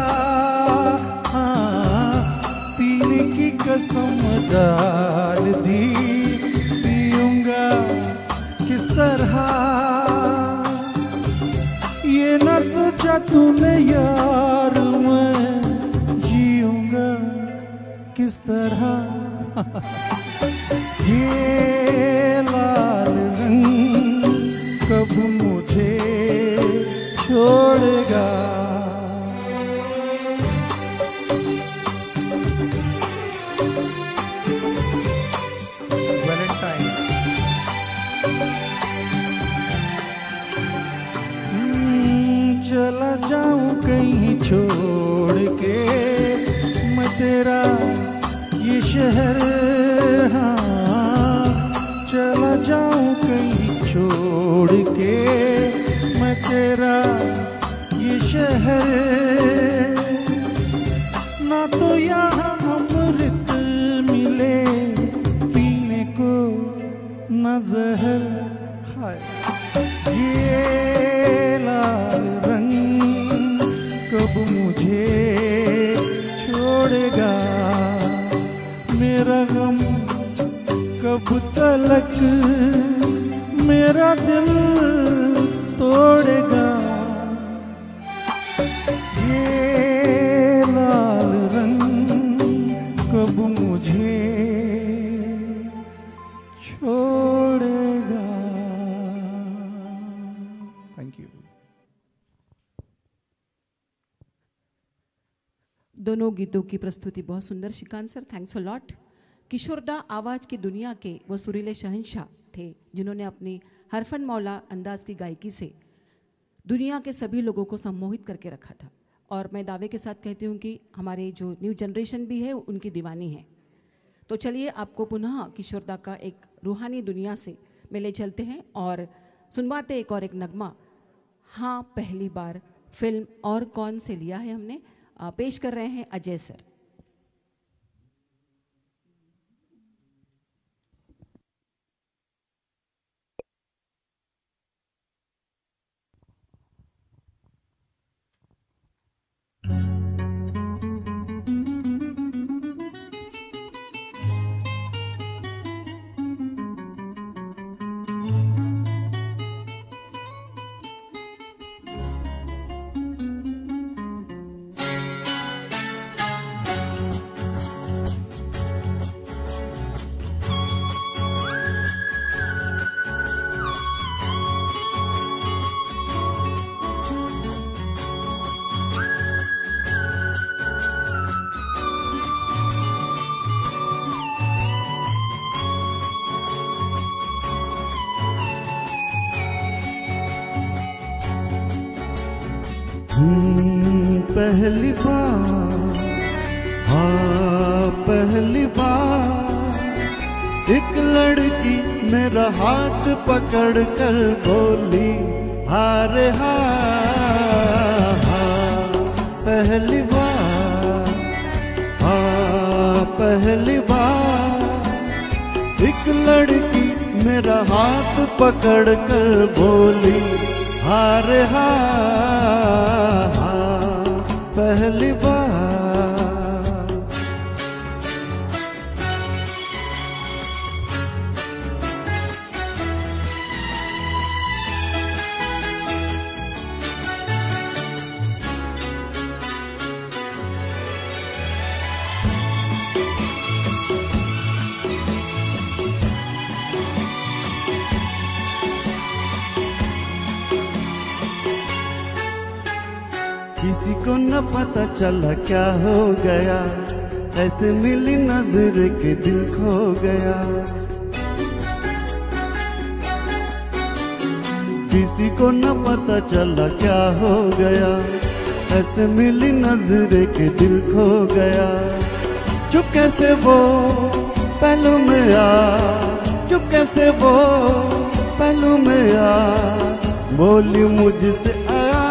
हाँ पीने की कसम डाल दी, पीऊंगा किस तरह। ये न सोचा तूने यार मैं जीऊंगा किस तरह। ये लाल रंग कब मुझे छोड़ेगा। वैलेंटाइन। हम्म, चला जाऊं कहीं छोड़ के मैं तेरा ये शहर, हाँ चला जाऊं कहीं छोड़ के मैं तेरा ये शहर। ना तो यहाँ अमृत मिले पीने को न जहर। हाय ये लाल रंग कब मुझे छोड़ेगा। मेरा गम कब तलक मेरा दिल तोड़ेगा। ये लाल रंग कब मुझे छोड़ेगा। Thank you. दोनों गीतों की प्रस्तुति बहुत सुंदर Shrikant sir, thanks a lot. किशोरदा आवाज़ की दुनिया के वो सुरीले शहंशाह थे जिन्होंने अपनी हरफन मौला अंदाज की गायकी से दुनिया के सभी लोगों को सम्मोहित करके रखा था। और मैं दावे के साथ कहती हूँ कि हमारे जो न्यू जनरेशन भी है उनकी दीवानी है। तो चलिए आपको पुनः किशोरदा का एक रूहानी दुनिया से मिले चलते हैं और सुनवाते एक और एक नगमा। हाँ पहली बार फिल्म और कौन से लिया है हमने, आ, पेश कर रहे हैं अजय सर। पहली बार, हाँ पहली बार एक लड़की मेरा हाथ पकड़ कर बोली हारे हाँ, हाँ पहली बार, हाँ पहली बार एक लड़की मेरा हाथ पकड़ कर बोली हारे हाँ, हाँ पहली बार। किसी को न पता चला क्या हो गया, ऐसे मिली नजर के दिल खो गया। किसी को न पता चला क्या हो गया, ऐसे मिली नजर के दिल खो गया। चुपके से वो पहलू में आ, चुपके से वो पहलू में आ, बोली मुझसे आ,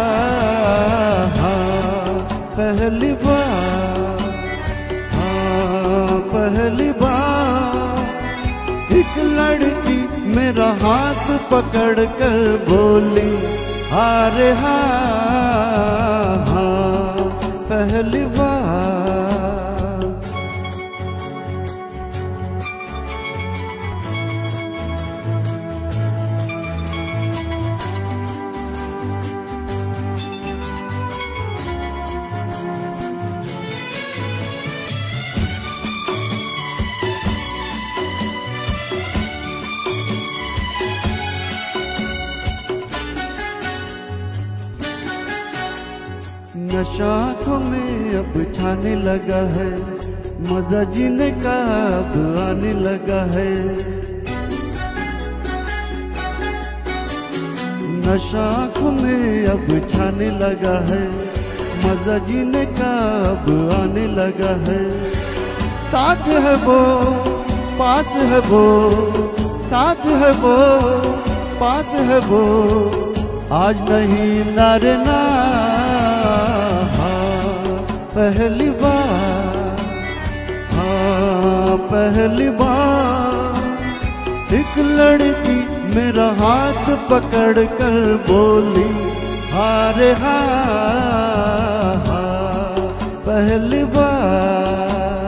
हाँ पहली बार, हाँ पहली बार एक लड़की मेरा हाथ पकड़ कर बोली अरे हाँ, हाँ पहली बार। नशा आँखों में अब छाने लगा है, मजा जीने का अब आने लगा है। नशा आँखों में अब छाने लगा है, मजा जीने का अब आने लगा है। साथ है वो पास है वो, साथ है वो पास है वो, आज नहीं नारे ना, हाँ पहली बार, हाँ पहली बार एक लड़की मेरा हाथ पकड़ कर बोली अरे हाँ, हाँ पहली बार।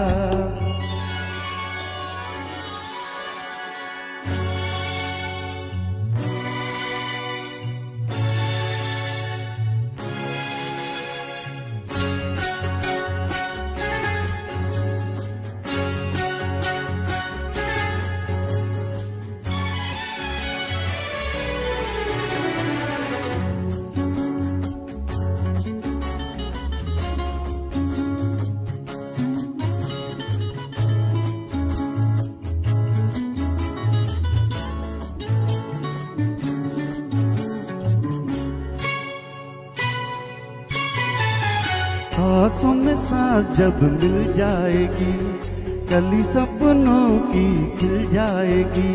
सांसों में सांस जब मिल जाएगी, कली सपनों की खिल जाएगी।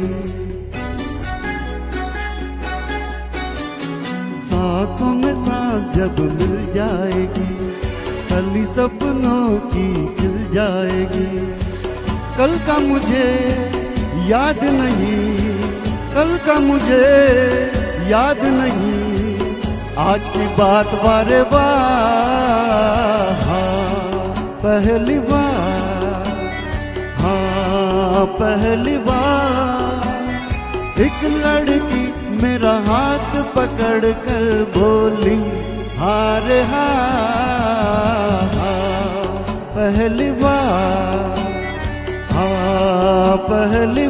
सांसों में सांस जब मिल जाएगी, कली सपनों की खिल जाएगी। कल का मुझे याद नहीं, कल का मुझे याद नहीं, आज की बात बारे बार, हाँ पहली बार, हाँ पहली बार एक लड़की मेरा हाथ पकड़ कर बोली अरे हाँ, हाँ पहली बार, हाँ पहली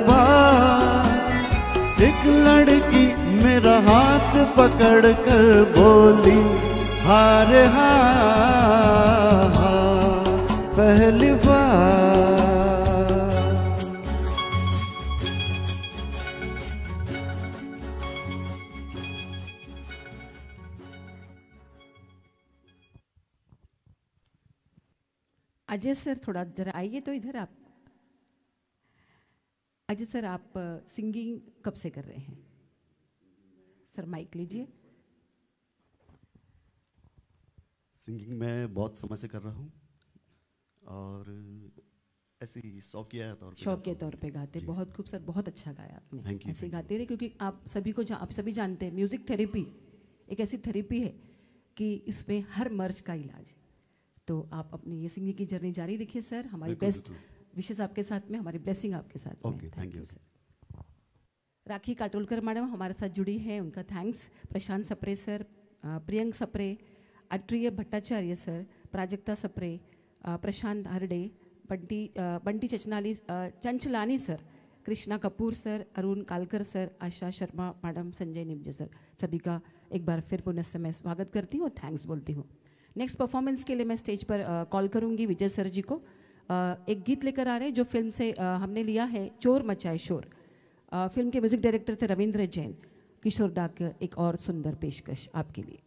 बार एक लड़की मेरा हाथ पकड़ कर बोली अरे हाँ, हाँ पहली बार। अजय सर थोड़ा जरा आइए तो इधर आप। अजय सर आप सिंगिंग कब से कर रहे हैं? सर माइक लीजिए। सिंगिंग मैं बहुत समय से कर रहा हूँ और ऐसे ही शौकिया तौर पे शौकिया तौर पे गाते। बहुत खूब सर, बहुत अच्छा गाया आपने। Thank you. ऐसे गाते रहे, क्योंकि आप सभी को आप सभी जानते हैं म्यूजिक थेरेपी एक ऐसी थेरेपी है कि इसमें हर मर्ज का इलाज है। तो आप अपनी ये सिंगिंग की जर्नी जारी रखिए सर। हमारी बेस्ट विशेष आपके साथ में, हमारी ब्लेसिंग आपके साथ में। Thank you sir. Rakhi Katolkar madam हमारे साथ जुड़ी हैं, उनका thanks. Prashant Sapre sir, Priyank Sapre, Atriya Bhattacharya sir, Prajakta Sapre, Prashant Harde, Bunty Bunty Chachnali Chanchlani sir, Krishna Kapoor sir, Arun Kalkar sir, Asha Sharma madam, Sanjay Nimje sir, सभी का एक बार फिर पुनः से मैं स्वागत करती हूँ और थैंक्स बोलती हूँ। नेक्स्ट परफॉर्मेंस के लिए मैं स्टेज पर कॉल करूँगी विजय सर जी को। आ, एक गीत लेकर आ रहे हैं जो फिल्म से आ, हमने लिया है, चोर मचाए शोर। आ, फिल्म के म्यूजिक डायरेक्टर थे रविंद्र जैन। किशोर दा की एक और सुंदर पेशकश आपके लिए।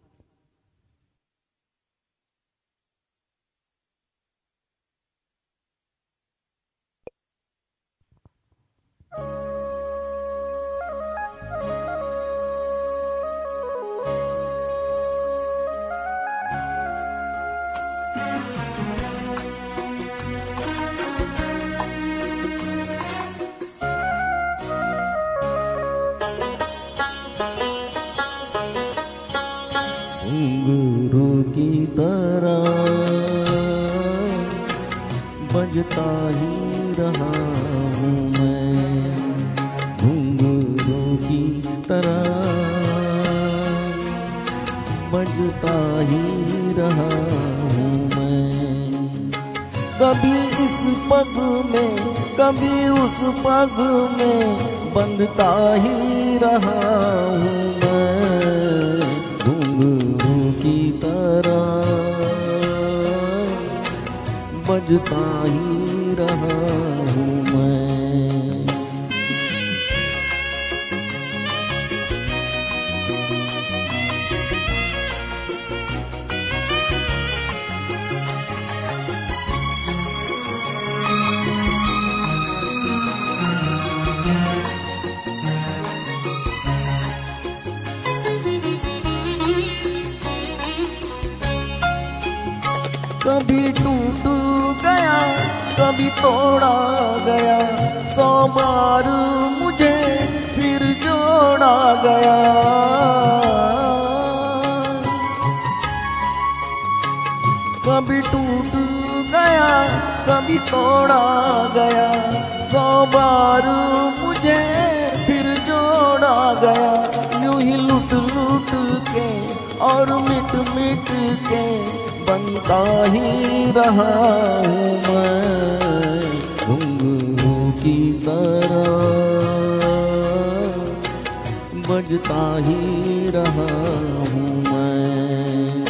बजता ही रहा हूँ मैं घुंघरूं की तरह, बजता ही रहा हूँ मैं। कभी इस पग में कभी उस पग में बंधता ही रहा हूँ मैं घुंघरू की तरह, बजता ही रहा हूँ मैं। कभी टूट गया कभी तोड़ा गया, सौ बार मुझे फिर जोड़ा गया। कभी टूट गया कभी तोड़ा गया, सौ बार मुझे फिर जोड़ा गया। यूं ही लुट लुट के और मिट मिट के बनता ही रहा हूँ मैं घुंघरू की तरह, बजता ही रहा हूँ मैं।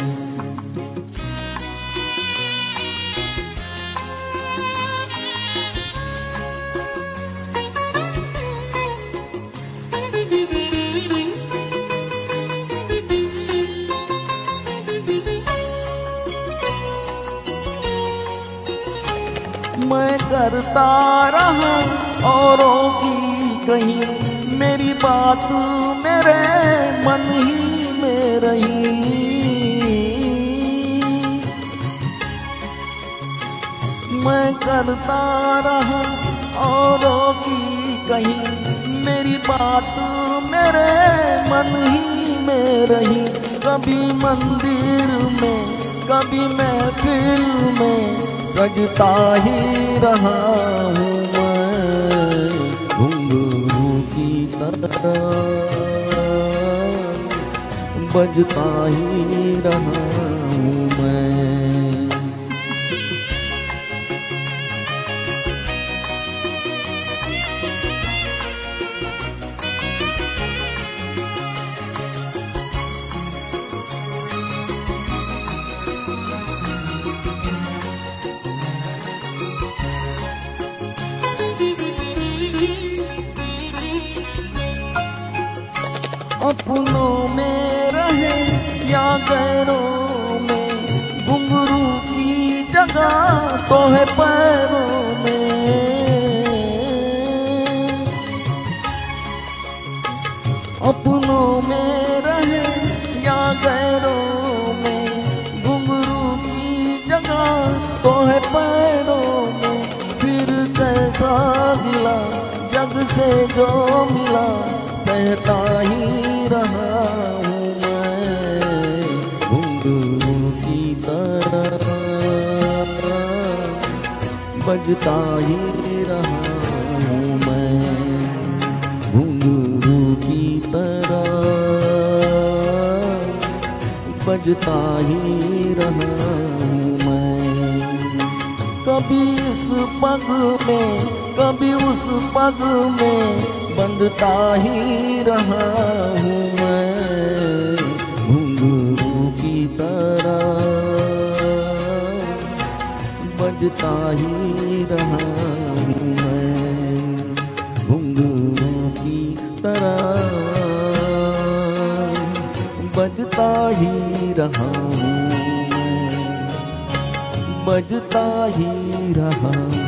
मैं करता रहा औरों की कहीं, मेरी बात मेरे मन ही में रही। मैं करता रहा औरों की कहीं, मेरी बात मेरे मन ही में रही। कभी मंदिर में कभी महफिल में सजता ही रहा हूँ मैं घुंघरू की तरह, बजता ही रहा हूँ मैं। अपनों में रहे या गैरों में, घुंघरू की जगह तो है पैरों में। अपनों में रहे या गैरों में, घुंघरू की जगह तो है पैरों में। फिर कैसा गिला जग से जो मिला, सहता ही रहा हूँ मैं घुंघरू की तरह, बजता ही रहा हूँ मैं घुंघरू की तरह, बजता ही रहा हूँ मैं। कभी इस पग में कभी उस पग में बंधता ही रहा हूँ मैं घुंघरू की तरह, बजता ही रहा हूँ मैं घुंघरू की तरह, बजता ही रहा हूँ मैं, बजता ही रहा हूँ।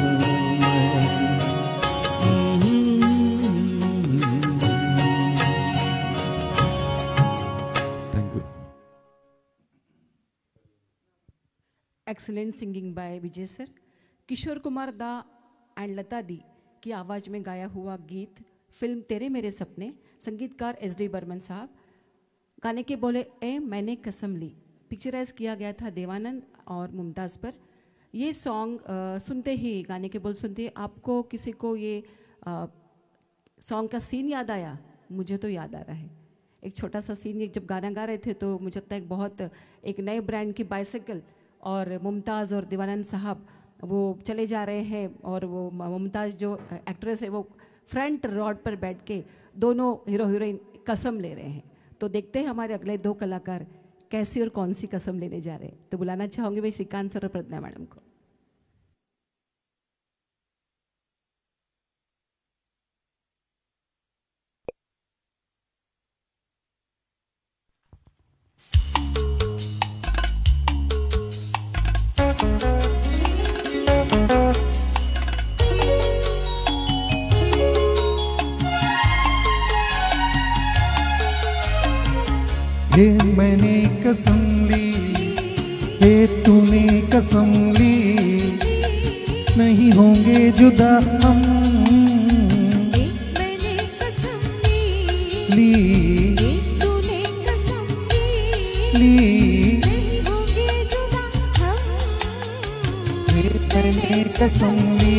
Excellent singing by Vijay sir. Kishore Kumar दा एंड लता दी की आवाज़ में गाया हुआ गीत फिल्म तेरे मेरे सपने, संगीतकार एस डी बर्मन साहब। गाने के बोले ए मैंने कसम ली, पिक्चराइज किया गया था देवानंद और मुमताज़ पर। ये सॉन्ग सुनते ही, गाने के बोल सुनते ही आपको किसी को ये सॉन्ग का सीन याद आया? मुझे तो याद आ रहा है एक छोटा सा सीन। जब गाना गा रहे थे तो मुझे लगता है एक बहुत एक नए ब्रांड की बाइसाइकिल और मुमताज़ और दीवानंद साहब वो चले जा रहे हैं और वो मुमताज़ जो एक्ट्रेस है वो फ्रंट रॉड पर बैठ के दोनों हीरो हीरोइन कसम ले रहे हैं। तो देखते हैं हमारे अगले दो कलाकार कैसी और कौन सी कसम लेने जा रहे हैं। तो बुलाना चाहूँगी मैं श्रीकांत सर और प्रज्ञा मैडम को। ये मैंने कसम ली, ये तूने कसम ली, नहीं होंगे जुदा हम। ये मैंने कसम ली, ली ये तूने कसम ली, ली नहीं होंगे जुदा हम। ये मैंने कसम ली।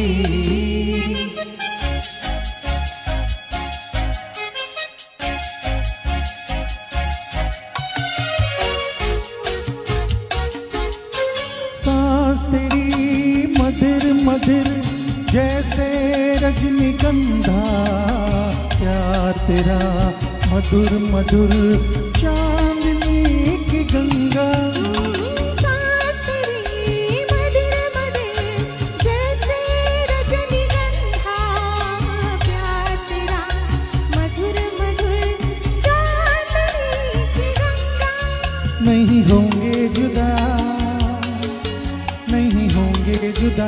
सांस तेरी मधुर मधुर जैसे रजनीगंधा, प्यार तेरा मधुर मधुर चांदनी की गंगा। सांस तेरी मधुर मधुर जैसे रजनीगंधा, प्यार तेरा मधुर मधुर चांदनी की गंगा। नहीं होंगे जुदा, नहीं होंगे जुदा,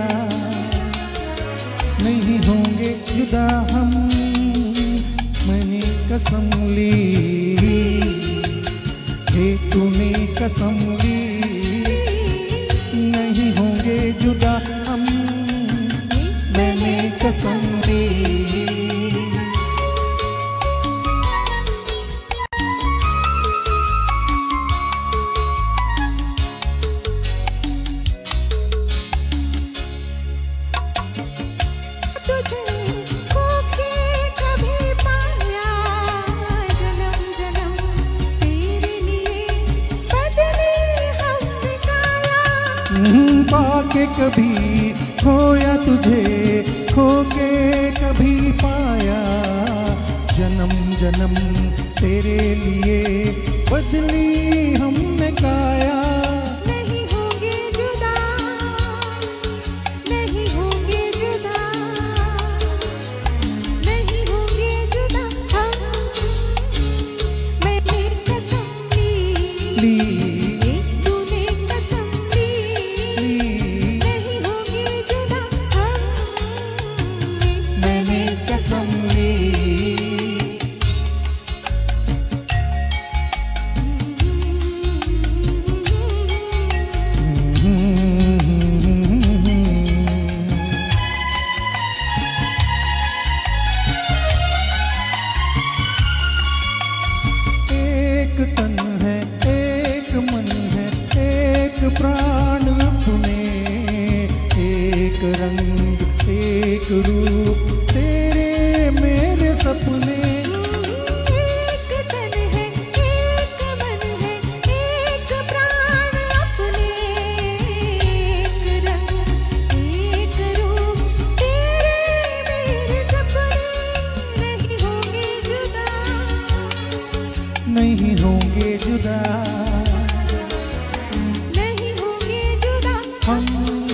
नहीं होंगे जुदा हम। मैंने कसम ली, हे तूने कसम ली, नहीं होंगे जुदा हम। मैंने कसम ली। पाके कभी खोया तुझे, खो के कभी पाया, जन्म जन्म तेरे लिए बदली हमने काया। नहीं होंगे जुदा, नहीं होंगे जुदा, नहीं होंगे जुदा हम। मैंने कसम ली, ली तूने कसम ली, नहीं होंगे जुदा हम। मैंने कसम ली। एक तन है, एक मन है, एक प्राण अपने, एक रंग एक रूप तेरे मेरे सपने। एक तन है, एक मन है, एक प्राण अपने, एक रंग एक रूप तेरे मेरे सपने। नहीं होंगे जुदा, नहीं होंगे जुदा नहीं होंगे जुदा हम।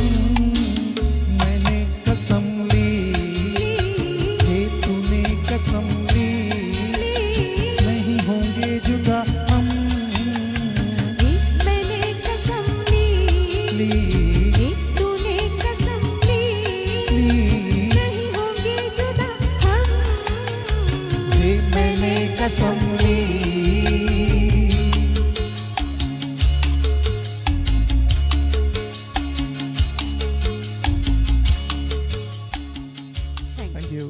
मैंने कसम ली, ये तूने कसम ली, नहीं होंगे जुदा हम। ये मैंने कसम ली, ली ये तूने कसम ली, ली नहीं होंगे जुदा हम। ये मैंने कसम ली। Thank you.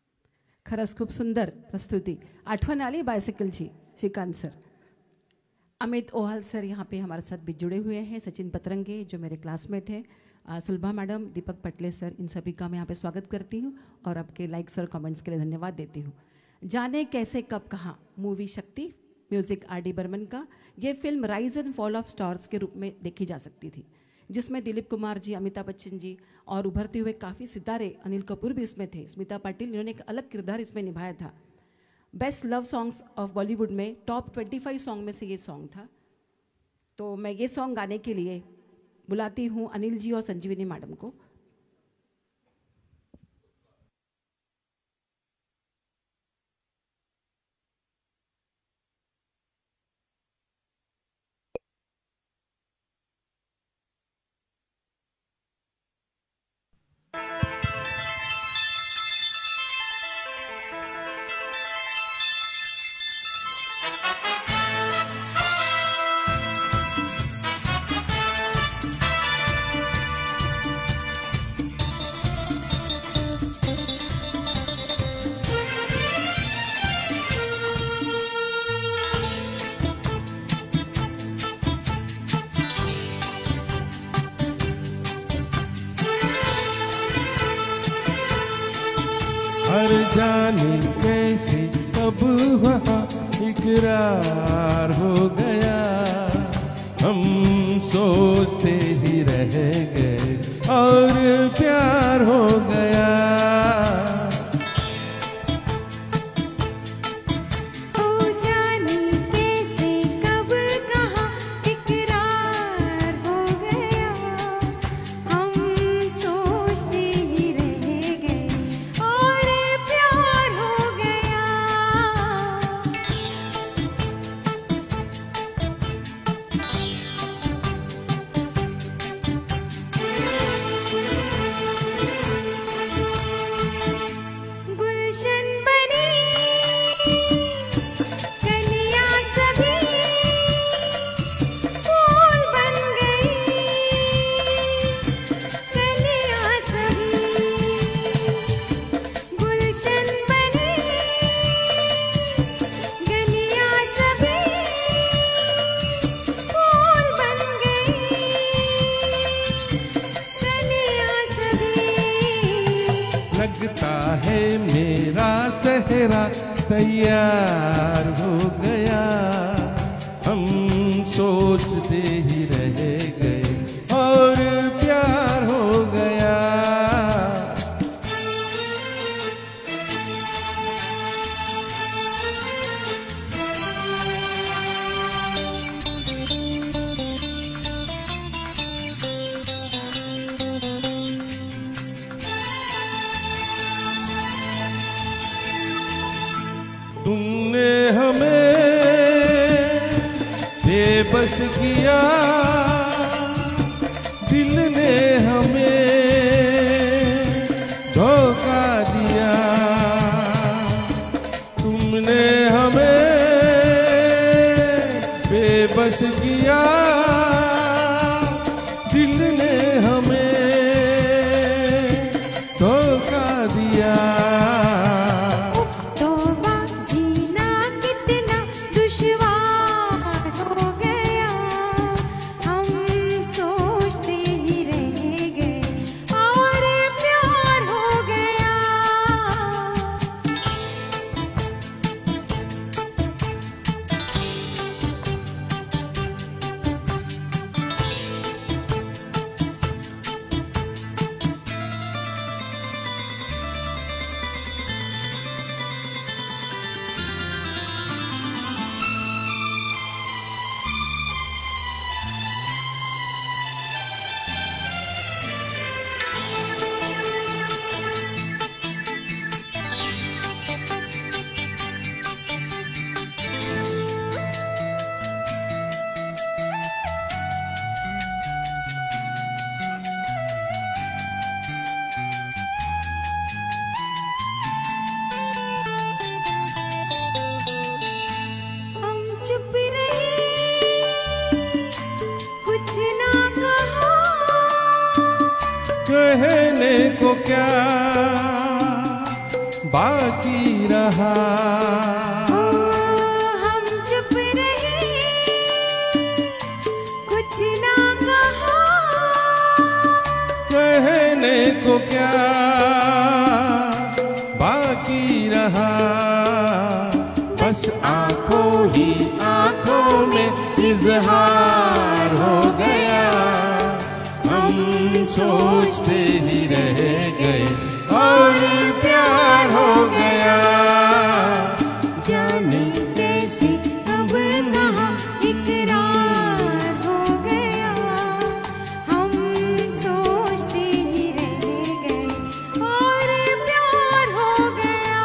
खरंच खूप सुंदर प्रस्तुती. आठवण आली बायसायकलची श्रीकांत सर? अमित ओहल सर यहाँ पे हमारे साथ भी जुड़े हुए हैं, सचिन पतरंगे जो मेरे क्लासमेट हैं, आ, सुलभा मैडम, दीपक पटले सर, इन सभी का मैं यहाँ पे स्वागत करती हूँ और आपके लाइक्स और कमेंट्स के लिए धन्यवाद देती हूँ। जाने कैसे कब कहाँ, मूवी शक्ति, म्यूजिक आर डी बर्मन का। ये film rise and fall of stars के रूप में देखी जा सकती थी, जिसमें दिलीप कुमार जी, अमिताभ बच्चन जी और उभरते हुए काफ़ी सितारे, अनिल कपूर भी इसमें थे, स्मिता पाटिल, इन्होंने एक अलग किरदार इसमें निभाया था। Best love songs of Bollywood में टॉप पच्चीस सॉन्ग में से ये सॉन्ग था। तो मैं ये सॉन्ग गाने के लिए बुलाती हूँ अनिल जी और संजीवनी मैडम को। हर जाने कैसे कब वहाँ इकरार हो गया, हम सोचते ही रह गए और प्यार हो गया। लगता है मेरा सहरा तैयार हो गया, हम सोचते ही रह गए और प्यार हो गया। तुमने हमें बेबस किया, दिल ने हमें धोखा दिया। तुमने हमें बेबस किया, दिल ने हमें धोखा दिया। कहने को क्या बाकी रहा, हम चुप रहे को क्या बाकी रहा, बस आंखों ही आंखों में इजहार हो गया। हम सोचते ही रह गए और प्यार हो गया। जाने कैसे अब कहाँ इकरार हो गया। हम सोचते ही रह गए और प्यार हो गया।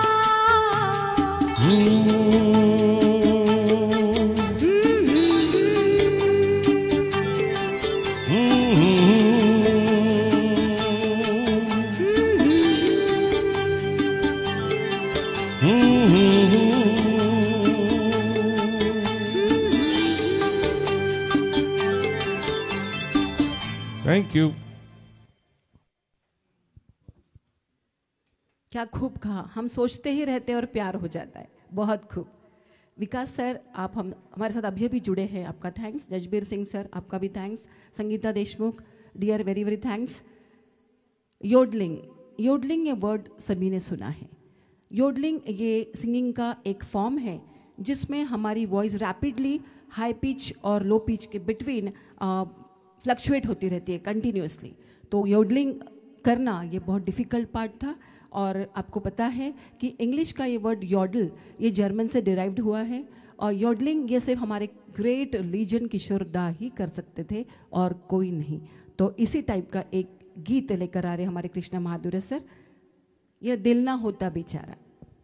Thank you. क्या खूब कहा, हम सोचते ही रहते हैं और प्यार हो जाता है। बहुत खूब। विकास सर, आप हम हमारे साथ अभी भी जुड़े हैं, आपका थैंक्स। जजबीर सिंह सर, आपका भी thanks. Sangeeta Deshmukh dear, very very thanks. Yodelling, yodelling ये वर्ड सभी ने सुना है। योडलिंग ये सिंगिंग का एक फॉर्म है जिसमें हमारी वॉइस रैपिडली हाई पिच और लो पिच के बिटवीन फ्लक्चुएट होती रहती है कंटिन्यूसली। तो योडलिंग करना ये बहुत डिफ़िकल्ट पार्ट था। और आपको पता है कि इंग्लिश का ये वर्ड यॉडल ये जर्मन से डिराइव्ड हुआ है। और योडलिंग ये सिर्फ हमारे ग्रेट लीजन किशोर दा ही कर सकते थे और कोई नहीं। तो इसी टाइप का एक गीत लेकर आ रहे हमारे कृष्णा महादुरे सर, ये दिल ना होता बेचारा।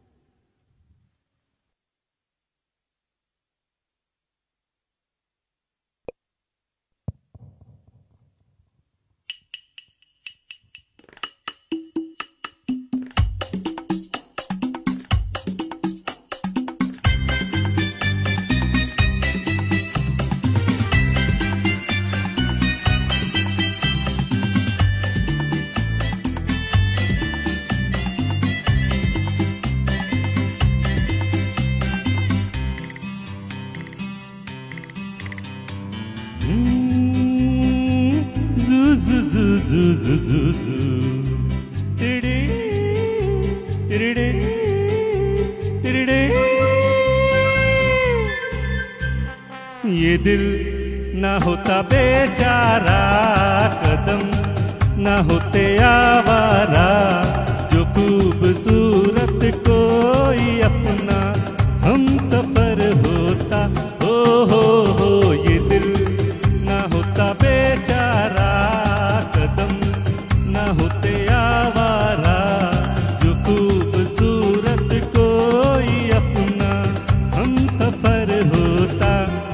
ये दिल ना होता बेचारा, कदम ना होते आवारा, जो खूबसूरत कोई अपना हम सफर होता। हो हो हो ये दिल ना होता बेचारा, कदम ना होते आवारा, जो खूबसूरत कोई अपना हम सफर होता।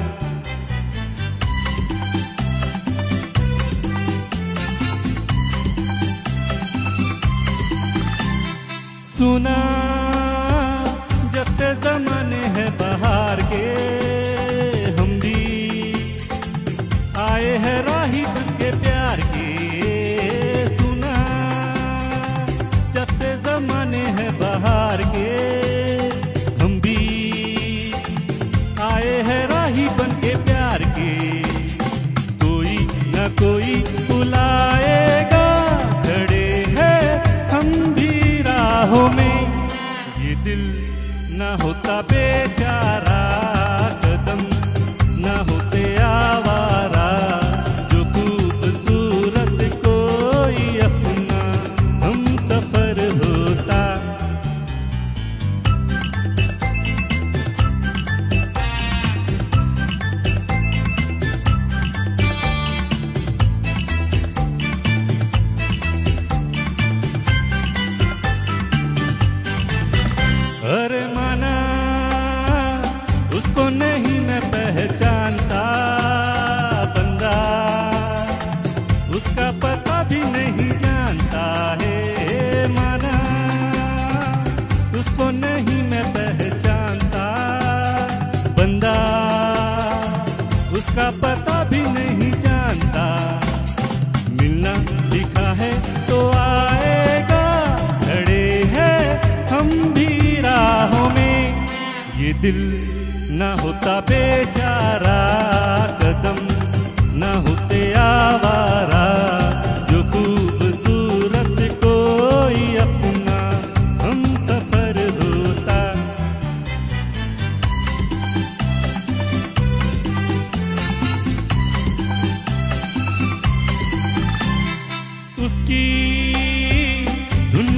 सुना जब से जमाने हैं बाहर के, हम भी आए हैं राही बन के प्यार के। सुना जब से जमाने हैं बाहर के, हम भी आए हैं राही बन के प्यार के। कोई न कोई बुलाएगा, खड़े हैं हम भी राहों में। ये दिल ना होता बेचारा, कदम ना होते आवारा, जो खूबसूरत कोई अपना हम सफर होता। अरे माना उसको नहीं मैं पहचानता, बंदा उसका पता भी नहीं जानता है। माना उसको नहीं मैं पहचानता, बंदा उसका पता भी नहीं जानता। मिलना लिखा है तो आएगा, खड़े हैं हम भी राहों में। ये दिल ना होता बेचारा, कदम ना होते आवारा, जो खूबसूरत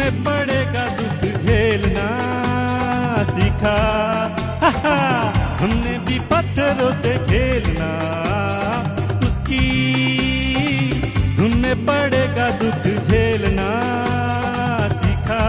में पड़ेगा दुख झेलना सीखा, हा हा, हमने भी पत्थरों से खेलना, उसकी धुन में पड़ेगा दुख झेलना सीखा,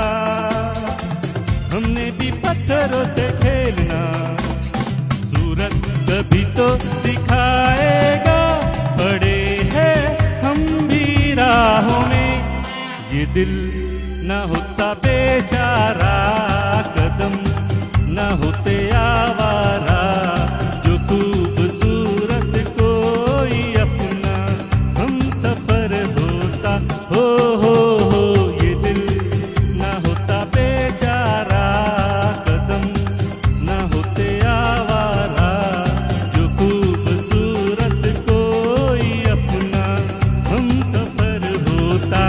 हमने भी पत्थरों से खेलना। सूरत कभी तो दिखाएगा, पड़े हैं हम भी राहों में, ये दिल न होता बेचारा, कदम न होते आवारा, जो खूबसूरत कोई अपना हम सफर होता, हो हो हो ये दिल न होता बेचारा, कदम न होते आवारा, जो खूबसूरत कोई अपना हम सफर होता।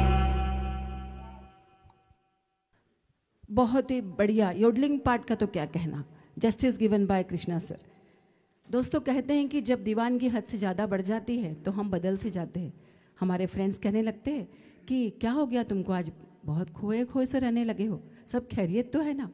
बहुत ही बढ़िया। योडलिंग पार्ट का तो क्या कहना, justice given by Krishna sir. दोस्तों कहते हैं कि जब दीवानगी हद से ज़्यादा बढ़ जाती है तो हम बदल से जाते हैं। हमारे फ्रेंड्स कहने लगते हैं कि क्या हो गया तुमको, आज बहुत खोए खोए से रहने लगे हो, सब खैरियत तो है ना।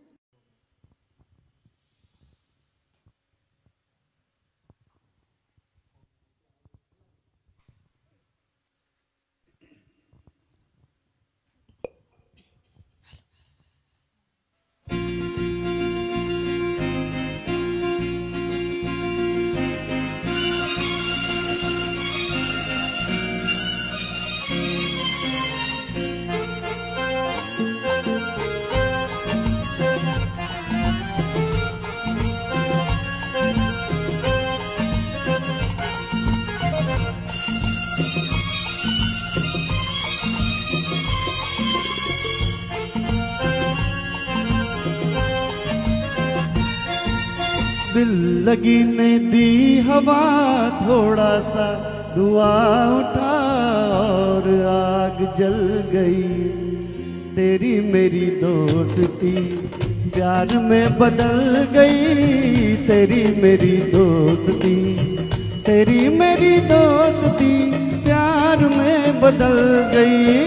दिल लगी ने दी हवा, थोड़ा सा धुआं उठा और आग जल गई। तेरी मेरी दोस्ती प्यार में बदल गई, तेरी मेरी दोस्ती, तेरी मेरी दोस्ती प्यार में बदल गई।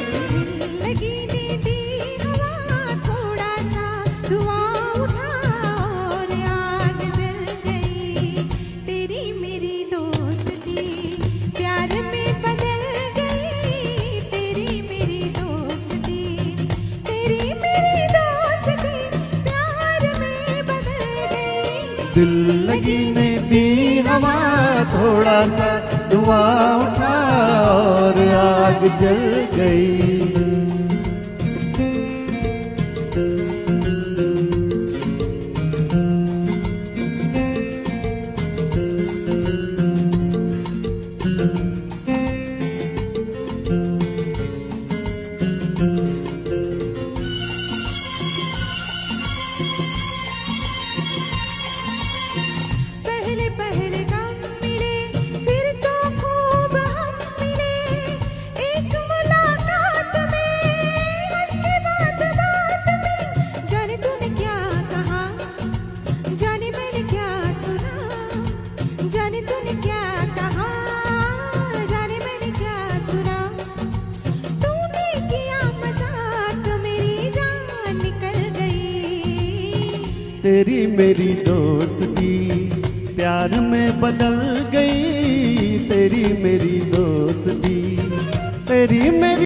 दिल लगी ने दी हवा, थोड़ा सा धुआं उठा और आग जल गई। तेरी मेरी दोस्ती प्यार में बदल गई, तेरी मेरी दोस्ती, तेरी मेरी।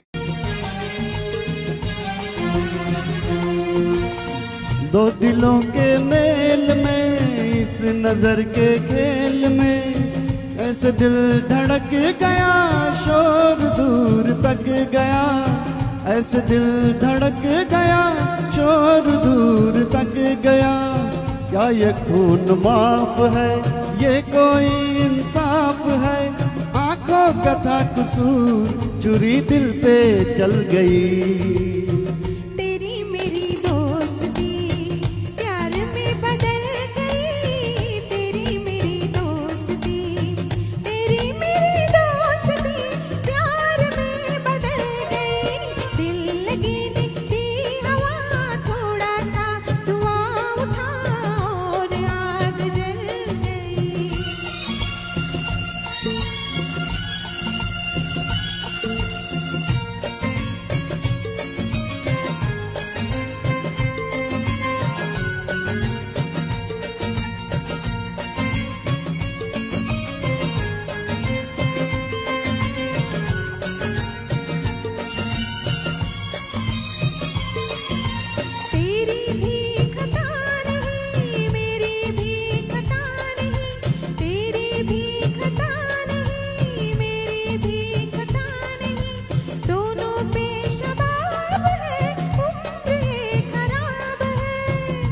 दो दिलों के मेल में, इस नजर के खेल में, ऐसे दिल धड़क गया, शोर दूर तक गया, ऐसे दिल धड़क गया, शोर दूर तक गया। क्या ये खून माफ है, ये कोई इंसाफ है, आंखों का था कसूर, चुरी दिल पे चल गई।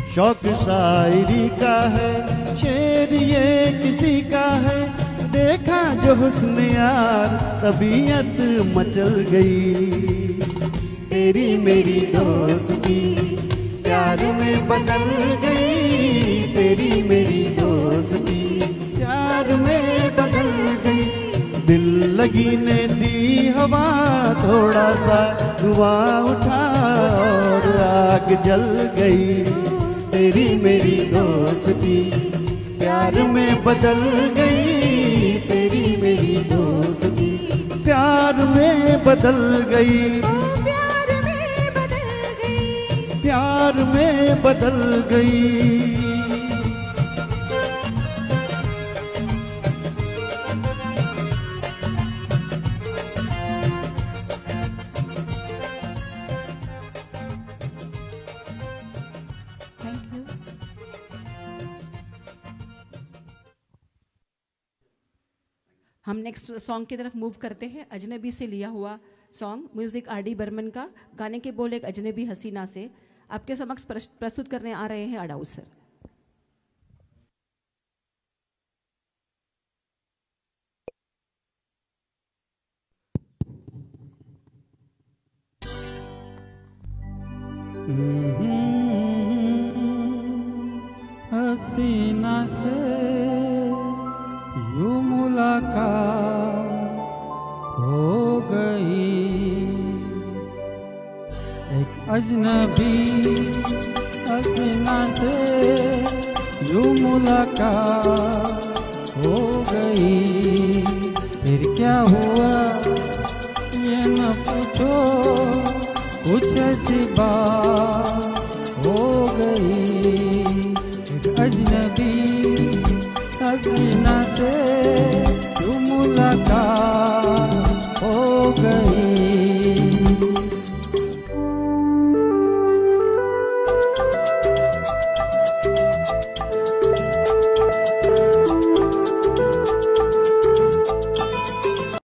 शौक शायरी का है, शेर ये किसी का है। देखा जो हुस्न यार तबीयत मचल गई। तेरी मेरी दोस्ती प्यार में बदल गई। तेरी मेरी दोस्ती प्यार में बदल गई। दिल लगी ने दी हवा, थोड़ा सा धुआं उठा और आग जल गई। तेरी मेरी दोस्ती प्यार में बदल गई। तेरी मेरी दोस्ती प्यार में बदल गई। प्यार में बदल गई। प्यार में बदल गई। हम नेक्स्ट सॉन्ग की तरफ मूव करते हैं। अजनबी से लिया हुआ song, music R D Burman का। गाने के बोल एक अजनबी हसीना से आपके समक्ष प्रस्तुत करने आ रहे हैं अडाउ सर। हसीना से यूं मुलाकात हो गई। एक अजनबी हसीना से यूं मुलाकात हो गई। फिर क्या हुआ ये न पूछो, कुछ ऐसी बात